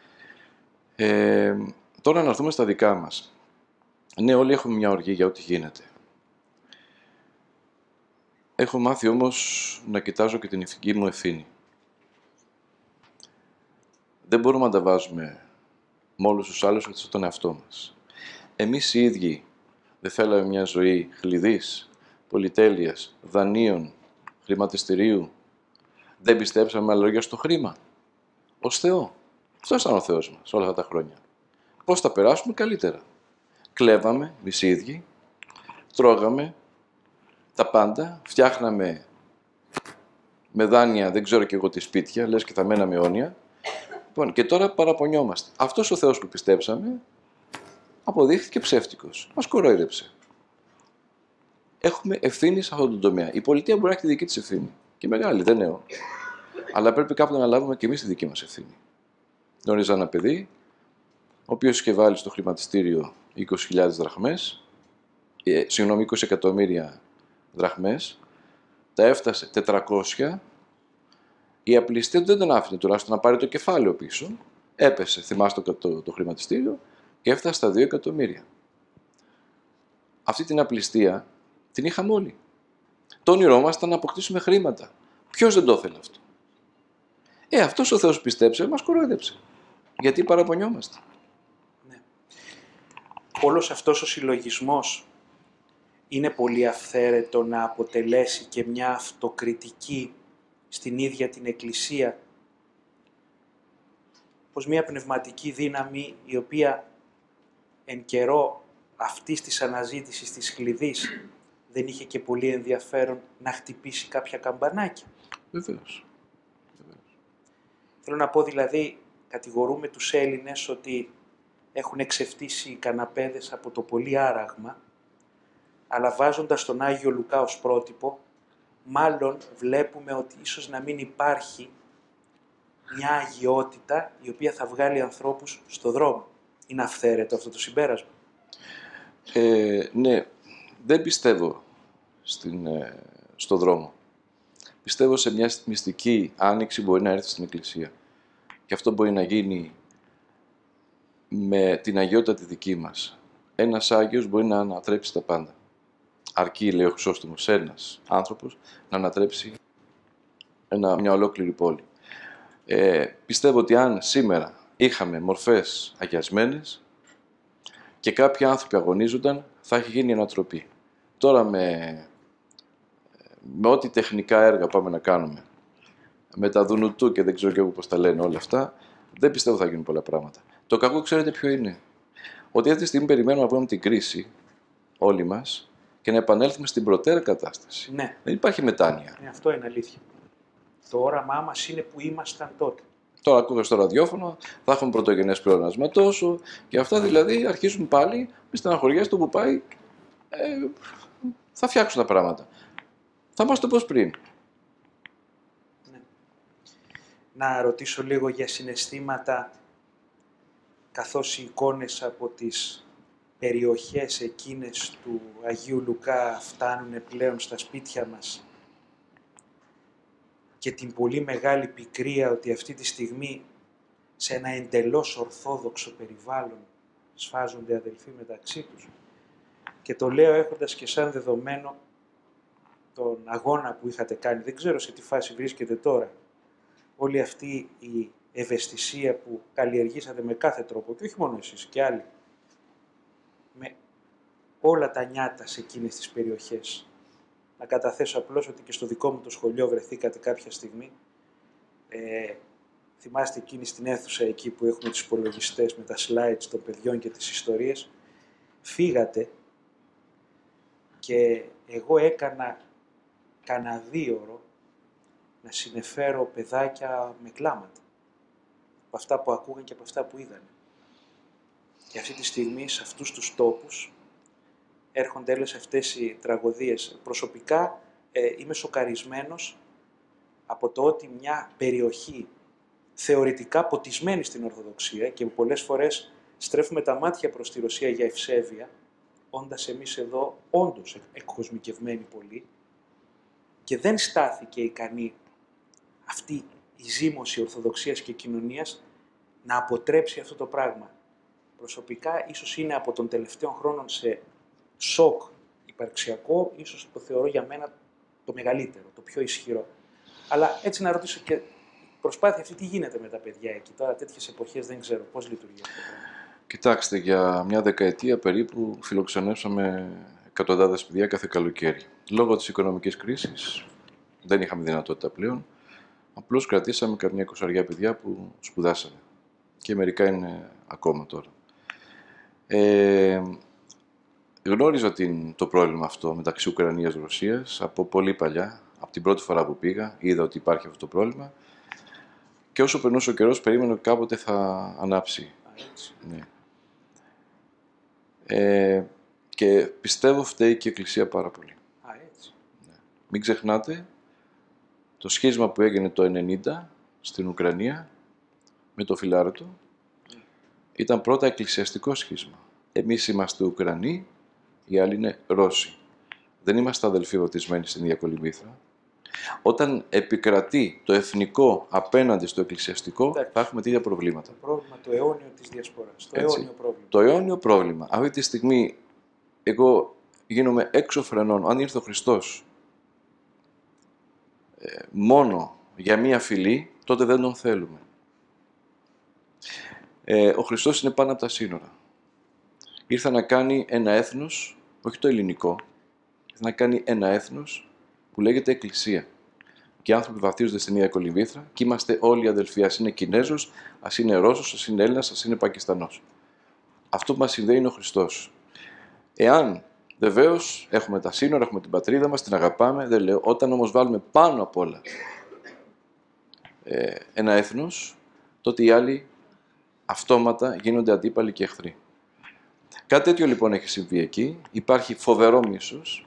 Τώρα να έρθουμε στα δικά μας. Ναι, όλοι έχουμε μια οργή για ό,τι γίνεται. Έχω μάθει όμως να κοιτάζω και την ηθική μου ευθύνη. Δεν μπορούμε να τα βάζουμε με όλους τους άλλους έτσι στον εαυτό μας. Εμείς οι ίδιοι δεν θέλαμε μια ζωή χλειδής, πολυτέλειας, δανείων, χρηματιστηρίου. Δεν πιστέψαμε με άλλα λόγια στο χρήμα. Ως Θεό. Αυτός ήταν ο Θεός μας όλα αυτά τα χρόνια. Πώς θα περάσουμε καλύτερα. Κλέβαμε εμείς οι ίδιοι, τρώγαμε τα πάντα, φτιάχναμε με δάνεια, δεν ξέρω και εγώ τι σπίτια, λες και θα μέναμε αιώνια. Λοιπόν, και τώρα παραπονιόμαστε. Αυτός ο Θεός που πιστέψαμε αποδείχθηκε ψεύτικος. Μας κορόιδεψε. Έχουμε ευθύνη σε αυτόν τον τομέα. Η πολιτεία μπορεί να έχει τη δική της ευθύνη. Και μεγάλη, δεν νέο. Αλλά πρέπει κάπου να λάβουμε και εμείς τη δική μας ευθύνη. Γνώριζα ένα παιδί, ο οποίος είχε βάλει στο χρηματιστήριο 20.000 δραχμές, 20 εκατομμύρια δραχμές, τα έφτασε 400, η απληστία του δεν τον άφηνε τουλάχιστον να πάρει το κεφάλαιο πίσω, έπεσε, θυμάστε το χρηματιστήριο, και έφτασε στα 2 εκατομμύρια. Αυτή την απληστία την είχαμε όλοι. Το όνειρό μας ήταν να αποκτήσουμε χρήματα. Ποιος δεν το ήθελε αυτό? Αυτός ο Θεός πιστέψε, μας κορόιδεψε. Γιατί παραπονιόμαστε? Ναι. Όλος αυτός ο συλλογισμός είναι πολύ αυθαίρετο να αποτελέσει και μια αυτοκριτική στην ίδια την Εκκλησία, πως μια πνευματική δύναμη η οποία εν καιρό αυτής της αναζήτησης της κλειδής δεν είχε και πολύ ενδιαφέρον να χτυπήσει κάποια καμπανάκια. Βεβαίως. Θέλω να πω δηλαδή, κατηγορούμε τους Έλληνες ότι έχουν εξευτύσει οι καναπέδες από το πολύ άραγμα, αλλά βάζοντας τον Άγιο Λουκά ως πρότυπο, μάλλον βλέπουμε ότι ίσως να μην υπάρχει μια αγιότητα η οποία θα βγάλει ανθρώπους στο δρόμο. Είναι αυθαίρετο αυτό το συμπέρασμα? Ναι, δεν πιστεύω στο δρόμο. Πιστεύω σε μια μυστική άνοιξη μπορεί να έρθει στην Εκκλησία. Και αυτό μπορεί να γίνει με την αγιότητα τη δική μας. Ένας Άγιος μπορεί να ανατρέψει τα πάντα. Αρκεί, λέει ο Χρυσόστομος, ένας άνθρωπος να ανατρέψει μια ολόκληρη πόλη. Πιστεύω ότι αν σήμερα είχαμε μορφές αγιασμένες και κάποιοι άνθρωποι αγωνίζονταν, θα έχει γίνει ανατροπή. Τώρα με ό,τι τεχνικά έργα πάμε να κάνουμε, με τα δουνουτού και δεν ξέρω και εγώ πώς τα λένε όλα αυτά, δεν πιστεύω θα γίνουν πολλά πράγματα. Το κακό ξέρετε ποιο είναι? Ότι αυτή τη στιγμή περιμένουμε να βγούμε την κρίση όλοι μας και να επανέλθουμε στην προτέρα κατάσταση. Ναι. Δεν υπάρχει μετάνοια. Αυτό είναι αλήθεια. Το όραμά μας είναι που ήμασταν τότε. Τώρα ακούγα στο ραδιόφωνο, θα έχουμε πρωτογενές πλεόνασμα τόσο και αυτά δηλαδή αρχίζουν πάλι, μη στεναχωριέστε που πάει, θα φτιάξουν τα πράγματα. Θα μας το πω πριν. Ναι. Να ρωτήσω λίγο για συναισθήματα, καθώς οι εικόνες από τις περιοχές εκείνες του Αγίου Λουκά φτάνουν πλέον στα σπίτια μας και την πολύ μεγάλη πικρία ότι αυτή τη στιγμή σε ένα εντελώς ορθόδοξο περιβάλλον σφάζονται αδελφοί μεταξύ τους. Και το λέω έχοντας και σαν δεδομένο τον αγώνα που είχατε κάνει. Δεν ξέρω σε τι φάση βρίσκεται τώρα. Όλη αυτή η ευαισθησία που καλλιεργήσατε με κάθε τρόπο, και όχι μόνο εσείς και άλλοι, με όλα τα νιάτα σε εκείνες τις περιοχές. Να καταθέσω απλώς ότι και στο δικό μου το σχολείο βρεθήκατε κάποια στιγμή. Θυμάστε εκείνη στην αίθουσα εκεί που έχουμε τους υπολογιστές με τα slides των παιδιών και τις ιστορίες. Φύγατε και εγώ έκανα κανένα 2 ώρο να συνεφέρω παιδάκια με κλάματα. Από αυτά που ακούγαν και από αυτά που είδαν. Και αυτή τη στιγμή σε αυτούς τους τόπους έρχονται όλες αυτές οι τραγωδίες. Προσωπικά είμαι σοκαρισμένος από το ότι μια περιοχή θεωρητικά ποτισμένη στην Ορθοδοξία και πολλές φορές στρέφουμε τα μάτια προς τη Ρωσία για ευσέβεια, όντας εμείς εδώ όντως εκκοσμικευμένοι πολύ, και δεν στάθηκε ικανή αυτή η ζήμωση Ορθοδοξίας και κοινωνίας να αποτρέψει αυτό το πράγμα. Προσωπικά ίσως είναι από των τελευταίων χρόνων σε σοκ υπαρξιακό, ίσως το θεωρώ για μένα το μεγαλύτερο, το πιο ισχυρό. Αλλά έτσι να ρωτήσω και προσπάθεια αυτή τι γίνεται με τα παιδιά εκεί. Τώρα τέτοιες εποχές δεν ξέρω πώς λειτουργεί αυτό. Κοιτάξτε, για μια δεκαετία περίπου φιλοξενούσαμε εκατοντάδες παιδιά κάθε καλοκαίρι. Λόγω της οικονομικής κρίσης δεν είχαμε δυνατότητα πλέον. Απλώς κρατήσαμε καμιά 20 παιδιά που σπουδάσανε. Και μερικά είναι ακόμα τώρα. Γνώριζα το πρόβλημα αυτό μεταξύ Ουκρανίας και Ρωσίας από πολύ παλιά, Από την πρώτη φορά που πήγα, είδα ότι υπάρχει αυτό το πρόβλημα. Και όσο περνούσε ο καιρός, περίμενα ότι κάποτε θα ανάψει. Ναι. Και πιστεύω φταίει και η Εκκλησία πάρα πολύ. Ναι. Μην ξεχνάτε το σχίσμα που έγινε το 1990 στην Ουκρανία με το Φιλάρετο. Ήταν πρώτα εκκλησιαστικό σχίσμα. Εμείς είμαστε Ουκρανοί, οι άλλοι είναι Ρώσοι. Δεν είμαστε αδελφοί βαπτισμένοι στην ίδια κολυμβήθρα. Όταν επικρατεί το εθνικό απέναντι στο εκκλησιαστικό, θα έχουμε τα ίδια προβλήματα. Το πρόβλημα, το αιώνιο της διασποράς. Το αιώνιο πρόβλημα. Το αιώνιο πρόβλημα. Αυτή τη στιγμή, εγώ γίνομαι έξω φρενών. Αν ήρθε ο Χριστός μόνο για μία φυλή, τότε δεν τον θέλουμε. Ο Χριστός είναι πάνω από τα σύνορα. Ήρθε να κάνει ένα έθνος, όχι το ελληνικό, ήρθε να κάνει ένα έθνος που λέγεται Εκκλησία. Και οι άνθρωποι βαπτίζονται στην ίδια κολυμβήθρα και είμαστε όλοι αδελφοί. Ας είναι Κινέζος, ας είναι Ρώσος, ας είναι Έλληνας, ας είναι Πακιστανός. Αυτό που μας συνδέει είναι ο Χριστός. Εάν βεβαίως έχουμε τα σύνορα, έχουμε την πατρίδα μας, την αγαπάμε, δεν λέω. Όταν όμως βάλουμε πάνω απ' όλα ένα έθνος, τότε οι άλλοι αυτόματα γίνονται αντίπαλοι και εχθροί. Κάτι τέτοιο λοιπόν έχει συμβεί εκεί. Υπάρχει φοβερό μίσος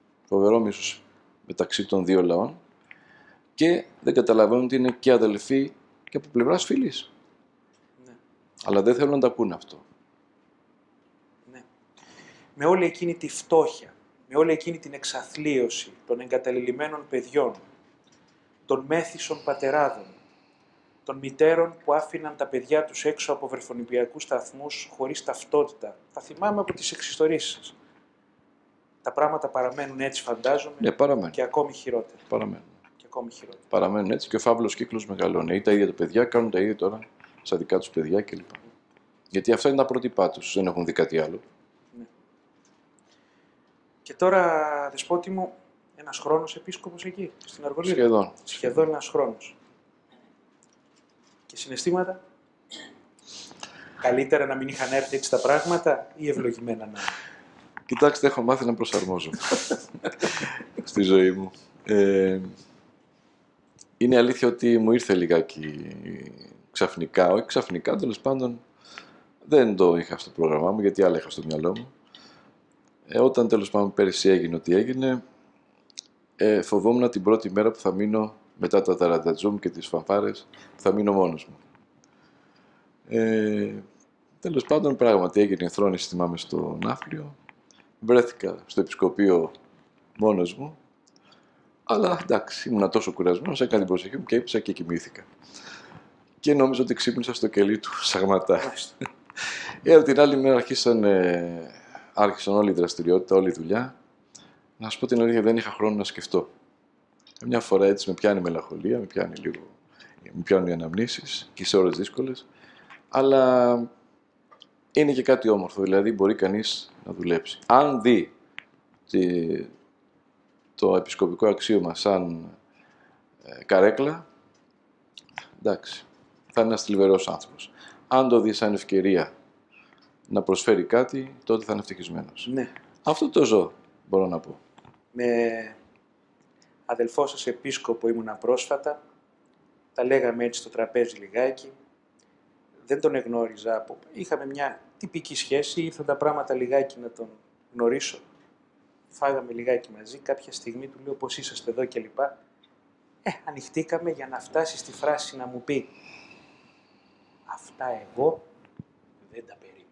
μεταξύ των δύο λαών και δεν καταλαβαίνουν ότι είναι και αδελφοί και από πλευράς φίλης. Ναι. Αλλά δεν θέλουν να τα πούνε αυτό. Ναι. Με όλη εκείνη τη φτώχεια, με όλη εκείνη την εξαθλίωση των εγκαταλελειμμένων παιδιών, των μέθησων πατεράδων, των μητέρων που άφηναν τα παιδιά τους έξω από βρεφονιπιακούς σταθμούς χωρίς ταυτότητα. Τα θυμάμαι από τις εξιστορήσεις σας. Τα πράγματα παραμένουν έτσι, φαντάζομαι, Ναι, παραμένουν. και ακόμη χειρότερα. Παραμένουν. Και ακόμη χειρότερα. Παραμένουν έτσι και ο φαύλος κύκλος μεγαλώνει. Ή τα ίδια τα παιδιά κάνουν τα ίδια τώρα στα δικά τους παιδιά κλπ. Γιατί αυτά είναι τα πρότυπά τους, δεν έχουν δει κάτι άλλο. Ναι. Και τώρα, δεσπότη μου, ένας χρόνος επίσκοπος εκεί, στην Αργολίδα. Σχεδόν. Σχεδόν ένας χρόνος. Και συναισθήματα. Καλύτερα να μην είχαν έρθει έτσι τα πράγματα ή ευλογημένα να είναι? Κοιτάξτε, έχω μάθει να προσαρμόζομαι στη ζωή μου. Είναι αλήθεια ότι μου ήρθε λιγάκι ξαφνικά, όχι ξαφνικά, τέλος πάντων δεν το είχα στο πρόγραμμά μου, γιατί άλλα είχα στο μυαλό μου. Όταν τέλος πάντων πέρυσι έγινε ό,τι έγινε, φοβόμουν την πρώτη μέρα που θα μείνω μετά τα ταρατατζούμ και τις φανφάρες, που θα μείνω μόνος μου. Τέλος πάντων, πράγματι έγινε η ενθρόνηση, θυμάμαι, στο Ναύπλιο. Βρέθηκα στο επισκοπείο μόνος μου, αλλά εντάξει, ήμουν τόσο κουρασμένος, έκανα την προσοχή μου και έπεισα και κοιμήθηκα. Και νόμιζα ότι ξύπνησα στο κελί του Σαγματά. Από την άλλη μέρα άρχισαν όλη η δραστηριότητα, όλη η δουλειά. Να σου πω την αλήθεια, δεν είχα χρόνο να σκεφτώ. Μια φορά έτσι με πιάνει η μελαγχολία, με πιάνουν οι αναμνήσεις και σε ώρες δύσκολες. Αλλά είναι και κάτι όμορφο, δηλαδή μπορεί κανείς να δουλέψει. Αν δει το επισκοπικό αξίωμα σαν καρέκλα, εντάξει, θα είναι ένας θλιβερός άνθρωπος. Αν το δει σαν ευκαιρία να προσφέρει κάτι, τότε θα είναι ευτυχισμένος. Ναι. Αυτό το ζω, μπορώ να πω. Με αδελφό σας επίσκοπο ήμουνα πρόσφατα, τα λέγαμε έτσι στο τραπέζι λιγάκι, δεν τον εγνώριζα, είχαμε μια τυπική σχέση, ήρθαν τα πράγματα λιγάκι να τον γνωρίσω, φάγαμε λιγάκι μαζί, κάποια στιγμή του λέω πώς είσαστε εδώ κλπ. Ανοιχτήκαμε για να φτάσει στη φράση να μου πει «Αυτά εγώ δεν τα περίμενα».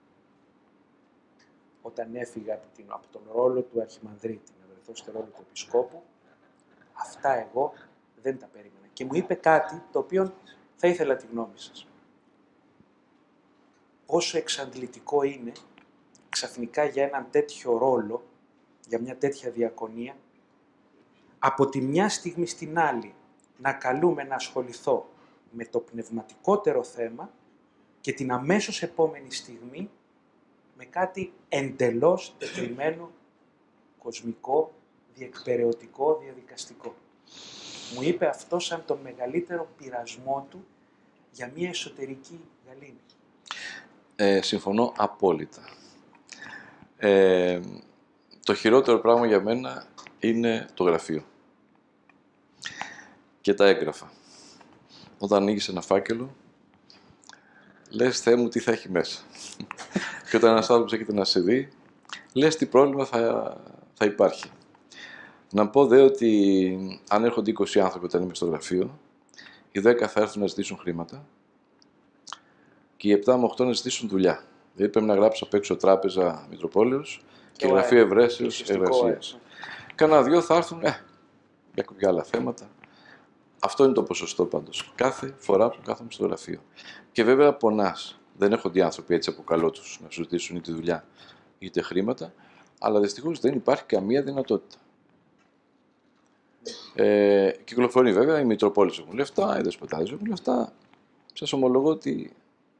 Όταν έφυγα από τον ρόλο του Αρχιμανδρίτη, να βρεθώ στο ρόλο του Επισκόπου, αυτά εγώ δεν τα περίμενα. Και μου είπε κάτι το οποίο θα ήθελα τη γνώμη σας. Πόσο εξαντλητικό είναι ξαφνικά για έναν τέτοιο ρόλο, για μια τέτοια διακονία, από τη μια στιγμή στην άλλη να καλούμε να ασχοληθώ με το πνευματικότερο θέμα και την αμέσως επόμενη στιγμή με κάτι εντελώς τετριμένο, κοσμικό, διεκπεραιωτικό, διαδικαστικό. Μου είπε αυτό σαν τον μεγαλύτερο πειρασμό του για μια εσωτερική γαλήνη. Συμφωνώ απόλυτα. Το χειρότερο πράγμα για μένα είναι το γραφείο. και τα έγγραφα. Όταν ανοίγεις ένα φάκελο, λες, Θεέ μου, τι θα έχει μέσα. Και όταν ένας άνθρωπος έχετε να σε δει, λες τι πρόβλημα θα υπάρχει. Να πω δε ότι αν έρχονται 20 άνθρωποι όταν είμαι στο γραφείο, οι 10 θα έρθουν να ζητήσουν χρήματα και οι 7 με 8 να ζητήσουν δουλειά. Δηλαδή πρέπει να γράψω απ' έξω τράπεζα Μητροπόλεως και γραφείο Ευρέσεως Εργασίας. Κάνα 2 θα έρθουν για κάποια άλλα θέματα. Αυτό είναι το ποσοστό πάντως. Κάθε φορά που κάθομαι στο γραφείο. Και βέβαια πονάς. Δεν έρχονται οι άνθρωποι έτσι από καλό τους να σου ζητήσουν είτε δουλειά είτε χρήματα, αλλά δυστυχώς δεν υπάρχει καμία δυνατότητα. Κυκλοφορεί βέβαια, οι Μητροπόλεις έχουν λεφτά, οι δεσποτάδες έχουν λεφτά. Σας ομολογώ ότι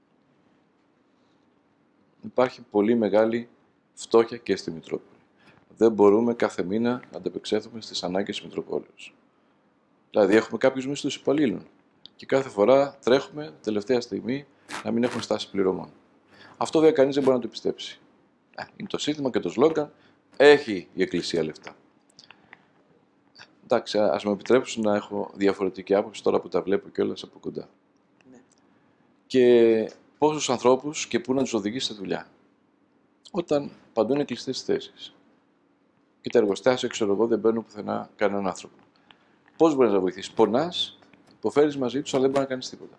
υπάρχει πολύ μεγάλη φτώχεια και στη Μητρόπολη. Δεν μπορούμε κάθε μήνα να ανταπεξέλθουμε στις ανάγκες της Μητροπόλεως. Δηλαδή, έχουμε κάποιους μισθούς υπαλλήλων και κάθε φορά τρέχουμε τελευταία στιγμή να μην έχουμε στάση πληρωμών. Αυτό βέβαια κανείς δεν μπορεί να το πιστέψει. Είναι το σύνθημα και το σλόγγαν, έχει η Εκκλησία λεφτά. Εντάξει, ας με επιτρέψουν να έχω διαφορετική άποψη τώρα που τα βλέπω κιόλας από κοντά. Ναι. Και πόσους ανθρώπους και πού να τους οδηγήσει στη δουλειά. Όταν παντού είναι κλειστές θέσεις. Και τα εργοστάσια, ξέρω εγώ, δεν μπαίνουν πουθενά κανέναν άνθρωπο. Πώς μπορείς να βοηθήσεις? Πονάς, υποφέρεις μαζί τους, αλλά δεν μπορεί να κάνεις τίποτα.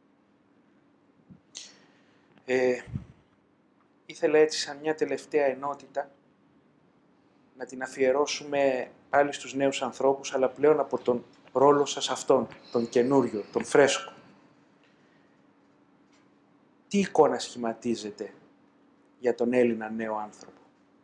Ήθελα έτσι σαν μια τελευταία ενότητα να την αφιερώσουμε πάλι στους νέους ανθρώπους, αλλά πλέον από τον ρόλο σας αυτόν, τον καινούριο, τον φρέσκο. Τι εικόνα σχηματίζεται για τον Έλληνα νέο άνθρωπο?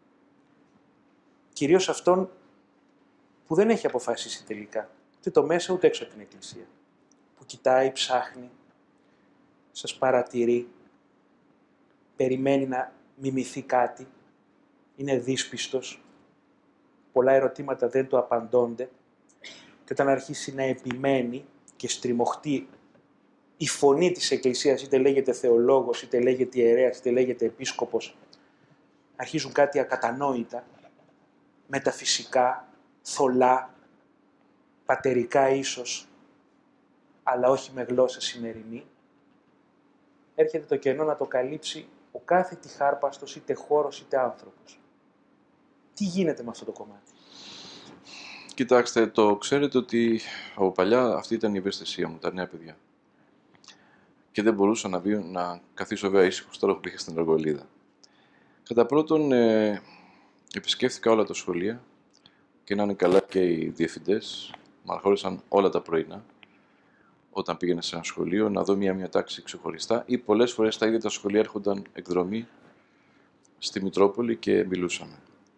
Κυρίως αυτόν που δεν έχει αποφασίσει τελικά, ούτε το μέσα ούτε έξω από την Εκκλησία. Που κοιτάει, ψάχνει, σας παρατηρεί, περιμένει να μιμηθεί κάτι, είναι δύσπιστος, πολλά ερωτήματα δεν του απαντώνται και όταν αρχίσει να επιμένει και στριμωχτεί η φωνή της Εκκλησίας, είτε λέγεται θεολόγος, είτε λέγεται ιερέας, είτε λέγεται επίσκοπος, αρχίζουν κάτι ακατανόητα, μεταφυσικά, θολά, πατερικά ίσως, αλλά όχι με γλώσσα σημερινή. Έρχεται το κενό να το καλύψει ο κάθε τυχάρπαστος, είτε χώρος είτε άνθρωπος. Τι γίνεται με αυτό το κομμάτι? Κοιτάξτε, το ξέρετε ότι από παλιά αυτή ήταν η ευαισθησία μου, τα νέα παιδιά. Και δεν μπορούσα να καθίσω βέβαια ήσυχος τώρα που πήγα στην Αργολίδα. Κατά πρώτον, επισκέφθηκα όλα τα σχολεία και να είναι καλά και οι διευθυντές. Μ' αρχόρισαν όλα τα πρωινά, όταν πήγαινα σε ένα σχολείο, να δω μια τάξη ξεχωριστά ή πολλές φορές τα ίδια τα σχολεία έρχονταν εκδρομή στη Μητρόπολη και μιλούσαμε.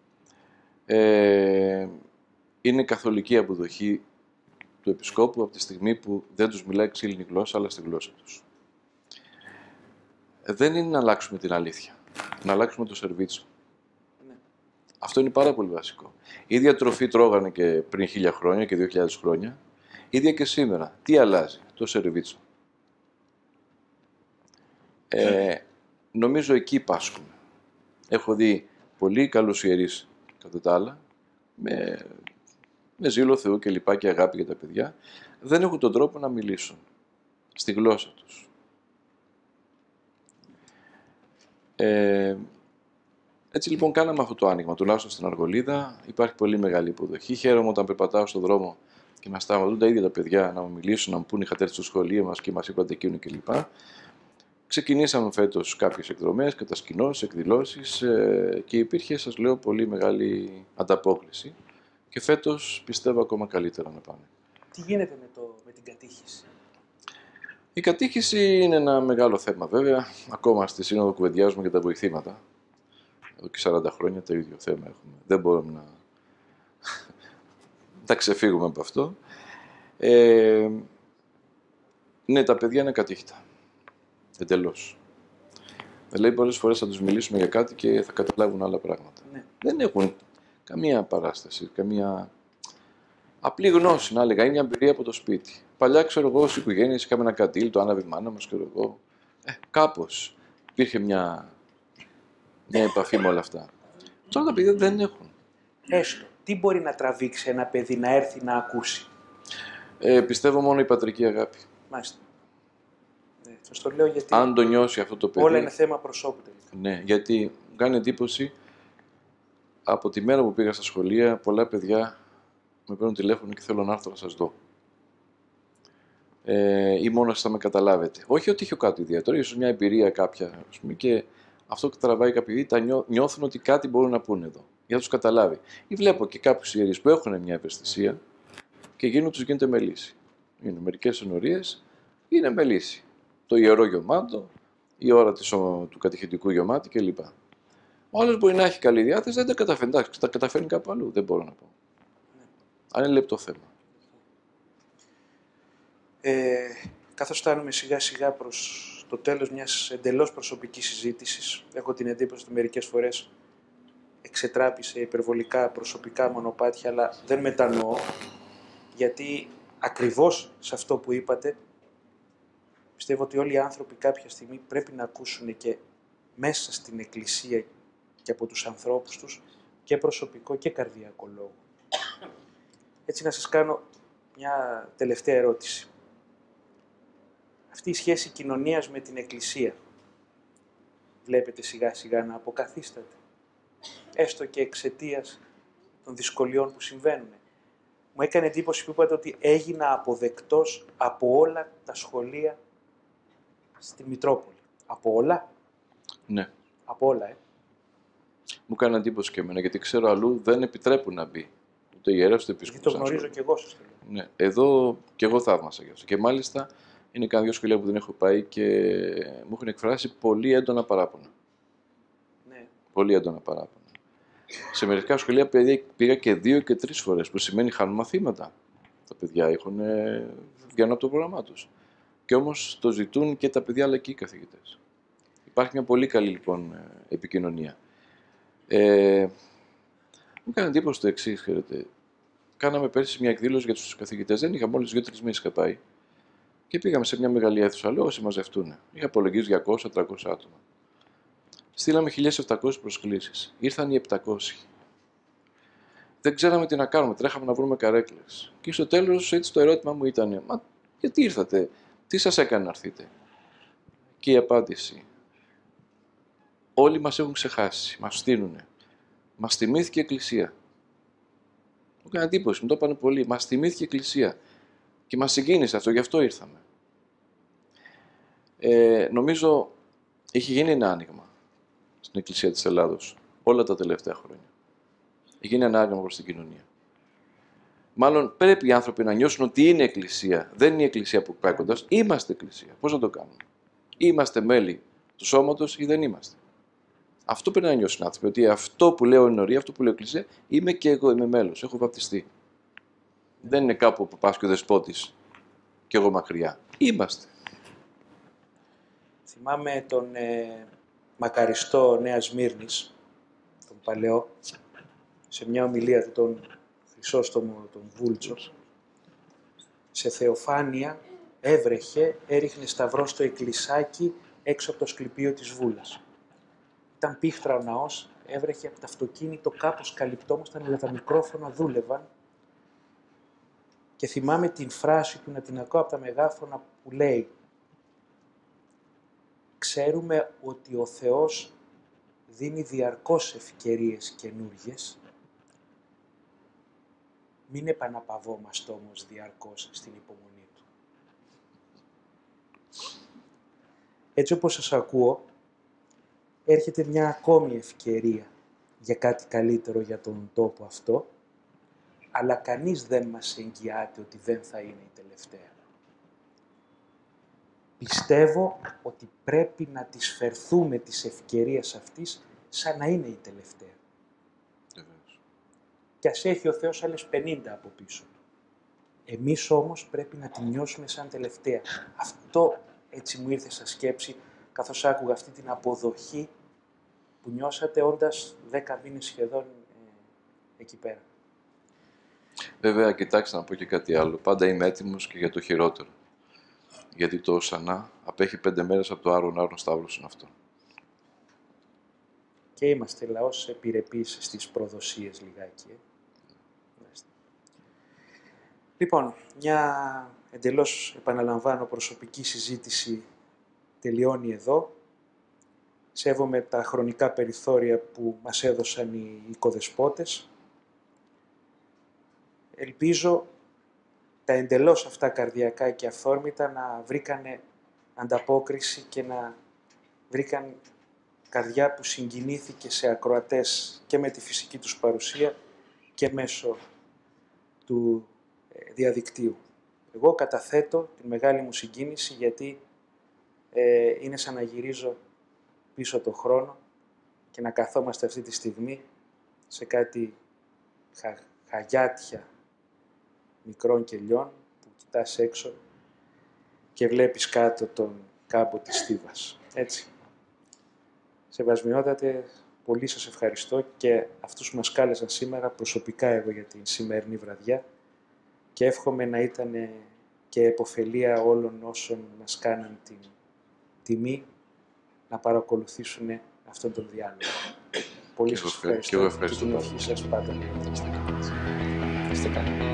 Είναι καθολική αποδοχή του Επισκόπου από τη στιγμή που δεν τους μιλάει ξύλινη γλώσσα, αλλά στη γλώσσα τους. Δεν είναι να αλλάξουμε την αλήθεια, να αλλάξουμε το σερβίτσο. Ναι. Αυτό είναι πάρα πολύ βασικό. Η ίδια τροφή τρώγανε και πριν 1000 χρόνια και 2000 χρόνια, ίδια και σήμερα. Τι αλλάζει? Το σερβίτσο. Νομίζω εκεί πάσχουμε. Έχω δει πολύ καλούς ιερείς, κατά τα άλλα, με ζήλο Θεού και λοιπά και αγάπη για τα παιδιά, δεν έχουν τον τρόπο να μιλήσουν στη γλώσσα τους. Έτσι λοιπόν κάναμε αυτό το άνοιγμα, τουλάχιστον στην Αργολίδα. Υπάρχει πολύ μεγάλη υποδοχή. Χαίρομαι όταν περπατάω στον δρόμο και μας σταματούν τα ίδια τα παιδιά να μου μιλήσουν, να μου πούνε είχατε έρθει στο σχολείο μας και μας είπατε εκείνο κλπ. Ξεκινήσαμε φέτος κάποιες εκδρομές, κατασκηνώσεις, εκδηλώσεις και υπήρχε, σας λέω, πολύ μεγάλη ανταπόκριση. Και φέτος πιστεύω ακόμα καλύτερα να πάνε. Τι γίνεται με την κατήχηση? Η κατήχηση είναι ένα μεγάλο θέμα βέβαια. Ακόμα στη Σύνοδο κουβεντιάζουμε για τα βοηθήματα. Εδώ και 40 χρόνια το ίδιο θέμα έχουμε. Δεν μπορούμε να τα ξεφύγουμε από αυτό. Ναι, τα παιδιά είναι κατήχητα. Εντελώς. Δηλαδή πολλές φορές θα τους μιλήσουμε για κάτι και θα καταλάβουν άλλα πράγματα. Ναι. Δεν έχουν καμία παράσταση, καμία απλή γνώση, να έλεγα, ή μια εμπειρία από το σπίτι. Παλιά, ξέρω εγώ, στις οικογένειες είχαμε ένα κατήλ, το άναβε η μάνα μας, ξέρω εγώ. Κάπως υπήρχε μια επαφή με όλα αυτά. Τώρα τα παιδιά δεν έχουν. Έστω, τι μπορεί να τραβήξει ένα παιδί να έρθει να ακούσει? Πιστεύω μόνο η πατρική αγάπη. Μάλιστα. Σας το λέω γιατί Αν το νιώσει αυτό το παιδί... όλα είναι θέμα προσώπου τελικά. Ναι, γιατί μου κάνει εντύπωση από τη μέρα που πήγα στα σχολεία, πολλά παιδιά με παίρνουν τηλέφωνο και θέλω να έρθω να σας δω. Ή μόνο εσείς θα με καταλάβετε. Όχι ότι έχω κάτι ιδιαίτερο, ίσως μια εμπειρία κάποια, ας πούμε, και αυτό που τραβάει κάποιοι νιώθουν ότι κάτι μπορούν να πούνε εδώ, για να τους καταλάβει. Ή βλέπω και κάποιους ιερείς που έχουν μια ευαισθησία και τους γίνεται με λύση. Είναι μερικές ενορίες, είναι με λύση. Το ιερό γεωμάτο, η ώρα του κατηχητικού γεωμάτη κλπ. Ο άλλος μπορεί να έχει καλή διάθεση, δεν τα καταφέρνει. Εντάξει, τα καταφέρνει κάπου αλλού, δεν μπορώ να πω. Αν είναι λεπτό θέμα. Καθώς φτάνουμε σιγά σιγά προς το τέλος μιας εντελώς προσωπικής συζήτησης, έχω την εντύπωση ότι μερικές φορές εξετράπησε υπερβολικά προσωπικά μονοπάτια, αλλά δεν μετανοώ, γιατί ακριβώς σε αυτό που είπατε, πιστεύω ότι όλοι οι άνθρωποι κάποια στιγμή πρέπει να ακούσουν και μέσα στην Εκκλησία και από τους ανθρώπους τους και προσωπικό και καρδιακό λόγο. Έτσι να σας κάνω μια τελευταία ερώτηση. Αυτή η σχέση κοινωνίας με την Εκκλησία βλέπετε σιγά σιγά να αποκαθίσταται, έστω και εξαιτίας των δυσκολιών που συμβαίνουν. Μου έκανε εντύπωση που είπατε ότι έγινα αποδεκτός από όλα τα σχολεία στη Μητρόπολη. Από όλα? Ναι. Από όλα, Μου κάνει εντύπωση και εμένα, γιατί ξέρω αλλού δεν επιτρέπουν να μπει. Ούτε ιερεύς, ούτε επίσκοπος. Γιατί το γνωρίζω κι εγώ, σας το λέω. Ναι. Εδώ κι εγώ θαύμασα γι' αυτό. Και μάλιστα είναι κάνα δύο σχολεία που δεν έχω πάει και μου έχουν εκφράσει πολύ έντονα παράπονα. Ναι. Πολύ έντονα παράπονα. Σε μερικά σχολεία πήγα και 2 και 3 φορές, που σημαίνει χάνουν μαθήματα. Τα παιδιά βγαίνουν από το πρόγραμμά τους. Και όμως το ζητούν και τα παιδιά αλλά και οι καθηγητές. Υπάρχει μια πολύ καλή λοιπόν επικοινωνία. Μου έκανε εντύπωση το εξής, ξέρετε. Κάναμε πέρσι μια εκδήλωση για τους καθηγητές. Δεν είχα, μόλις 2-3 μήνες είχα πάει. Και πήγαμε σε μια μεγάλη αίθουσα. Λέω όσοι μαζευτούν. Είχα απολογίσει 200-300 άτομα. Στείλαμε 1.700 προσκλήσεις. Ήρθαν οι 700. Δεν ξέραμε τι να κάνουμε. Τρέχαμε να βρούμε καρέκλες. Και στο τέλος, έτσι το ερώτημα μου ήταν: Μα γιατί ήρθατε, τι σας έκανε να έρθετε? Και η απάντηση: όλοι μας έχουν ξεχάσει. Μας στείλουνε. Μας θυμήθηκε η Εκκλησία. Μου έκανε εντύπωση, μου το είπανε πολύ. Μας θυμήθηκε η Εκκλησία. Και μας συγκίνησε αυτό, γι' αυτό ήρθαμε. Νομίζω έχει γίνει ένα άνοιγμα στην Εκκλησία της Ελλάδος όλα τα τελευταία χρόνια. Έχει γίνει ένα άνοιγμα προς την κοινωνία. Μάλλον πρέπει οι άνθρωποι να νιώσουν ότι είναι Εκκλησία. Δεν είναι η Εκκλησία που πάει κοντά. Είμαστε Εκκλησία. Πώς να το κάνουμε? Είμαστε μέλη του σώματος ή δεν είμαστε? Αυτό πρέπει να νιώσουν οι άνθρωποι. Ότι αυτό που λέω είναι ορία, αυτό που λέω Εκκλησία, είμαι και εγώ, είμαι μέλος. Έχω βαπτιστεί. Δεν είναι κάπου που πας και ο δεσπότης και εγώ μακριά. Είμαστε. Θυμάμαι τον μακαριστό Νέας Σμύρνης, τον παλαιό, σε μια ομιλία του, τον Χρυσόστομο, τον Βούλτσο, σε Θεοφάνεια έβρεχε, έριχνε σταυρό στο εκκλησάκι έξω από το σκληπείο της Βούλας. Ήταν πίχτρα ο ναός, έβρεχε από το αυτοκίνητο κάπως καλυπτόμασταν, αλλά τα μικρόφωνα δούλευαν. Και θυμάμαι την φράση του, να την ακούω από τα μεγάφωνα, που λέει: ξέρουμε ότι ο Θεός δίνει διαρκώς ευκαιρίες καινούργιες. Μην επαναπαυόμαστε όμως διαρκώς στην υπομονή Του. Έτσι όπως σας ακούω, έρχεται μια ακόμη ευκαιρία για κάτι καλύτερο για τον τόπο αυτό, αλλά κανείς δεν μας εγγυάται ότι δεν θα είναι η τελευταία. Πιστεύω ότι πρέπει να τις φερθούμε της ευκαιρίας αυτής σαν να είναι η τελευταία. Και ας έχει ο Θεός άλλες 50 από πίσω του. Εμείς όμως πρέπει να την νιώσουμε σαν τελευταία. Αυτό έτσι μου ήρθε σαν σκέψη, καθώς άκουγα αυτή την αποδοχή που νιώσατε όντας 10 μήνες σχεδόν εκεί πέρα. Βέβαια, κοιτάξτε να πω και κάτι άλλο. Πάντα είμαι έτοιμος και για το χειρότερο. Γιατί το Ωσανά απέχει 5 μέρες από το Άρον Σταύρος είναι αυτό. Και είμαστε λαός επιρρεπής στις προδοσίες λιγάκι. Λοιπόν, μια εντελώς, επαναλαμβάνω, προσωπική συζήτηση τελειώνει εδώ. Σέβομαι τα χρονικά περιθώρια που μας έδωσαν οι οικοδεσπότες. Ελπίζω τα εντελώς αυτά καρδιακά και αυθόρμητα να βρήκανε ανταπόκριση και να βρήκαν καρδιά που συγκινήθηκε σε ακροατές και με τη φυσική τους παρουσία και μέσω του διαδικτύου. Εγώ καταθέτω τη μεγάλη μου συγκίνηση γιατί είναι σαν να γυρίζω πίσω το χρόνο και να καθόμαστε αυτή τη στιγμή σε κάτι χαγιάτια μικρών κελιών που κοιτάς έξω και βλέπεις κάτω τον κάμπο της Στίβας. Έτσι. Σεβασμιότατε, πολύ σας ευχαριστώ και αυτούς που μας κάλεσαν σήμερα προσωπικά εγώ για την σημερινή βραδιά και εύχομαι να ήταν και επωφελία όλων όσων μας κάναν την τιμή να παρακολουθήσουν αυτόν τον διάλογο. Πολύ σας ευχαριστώ και την ευχή σας πάντα. Είστε καλά.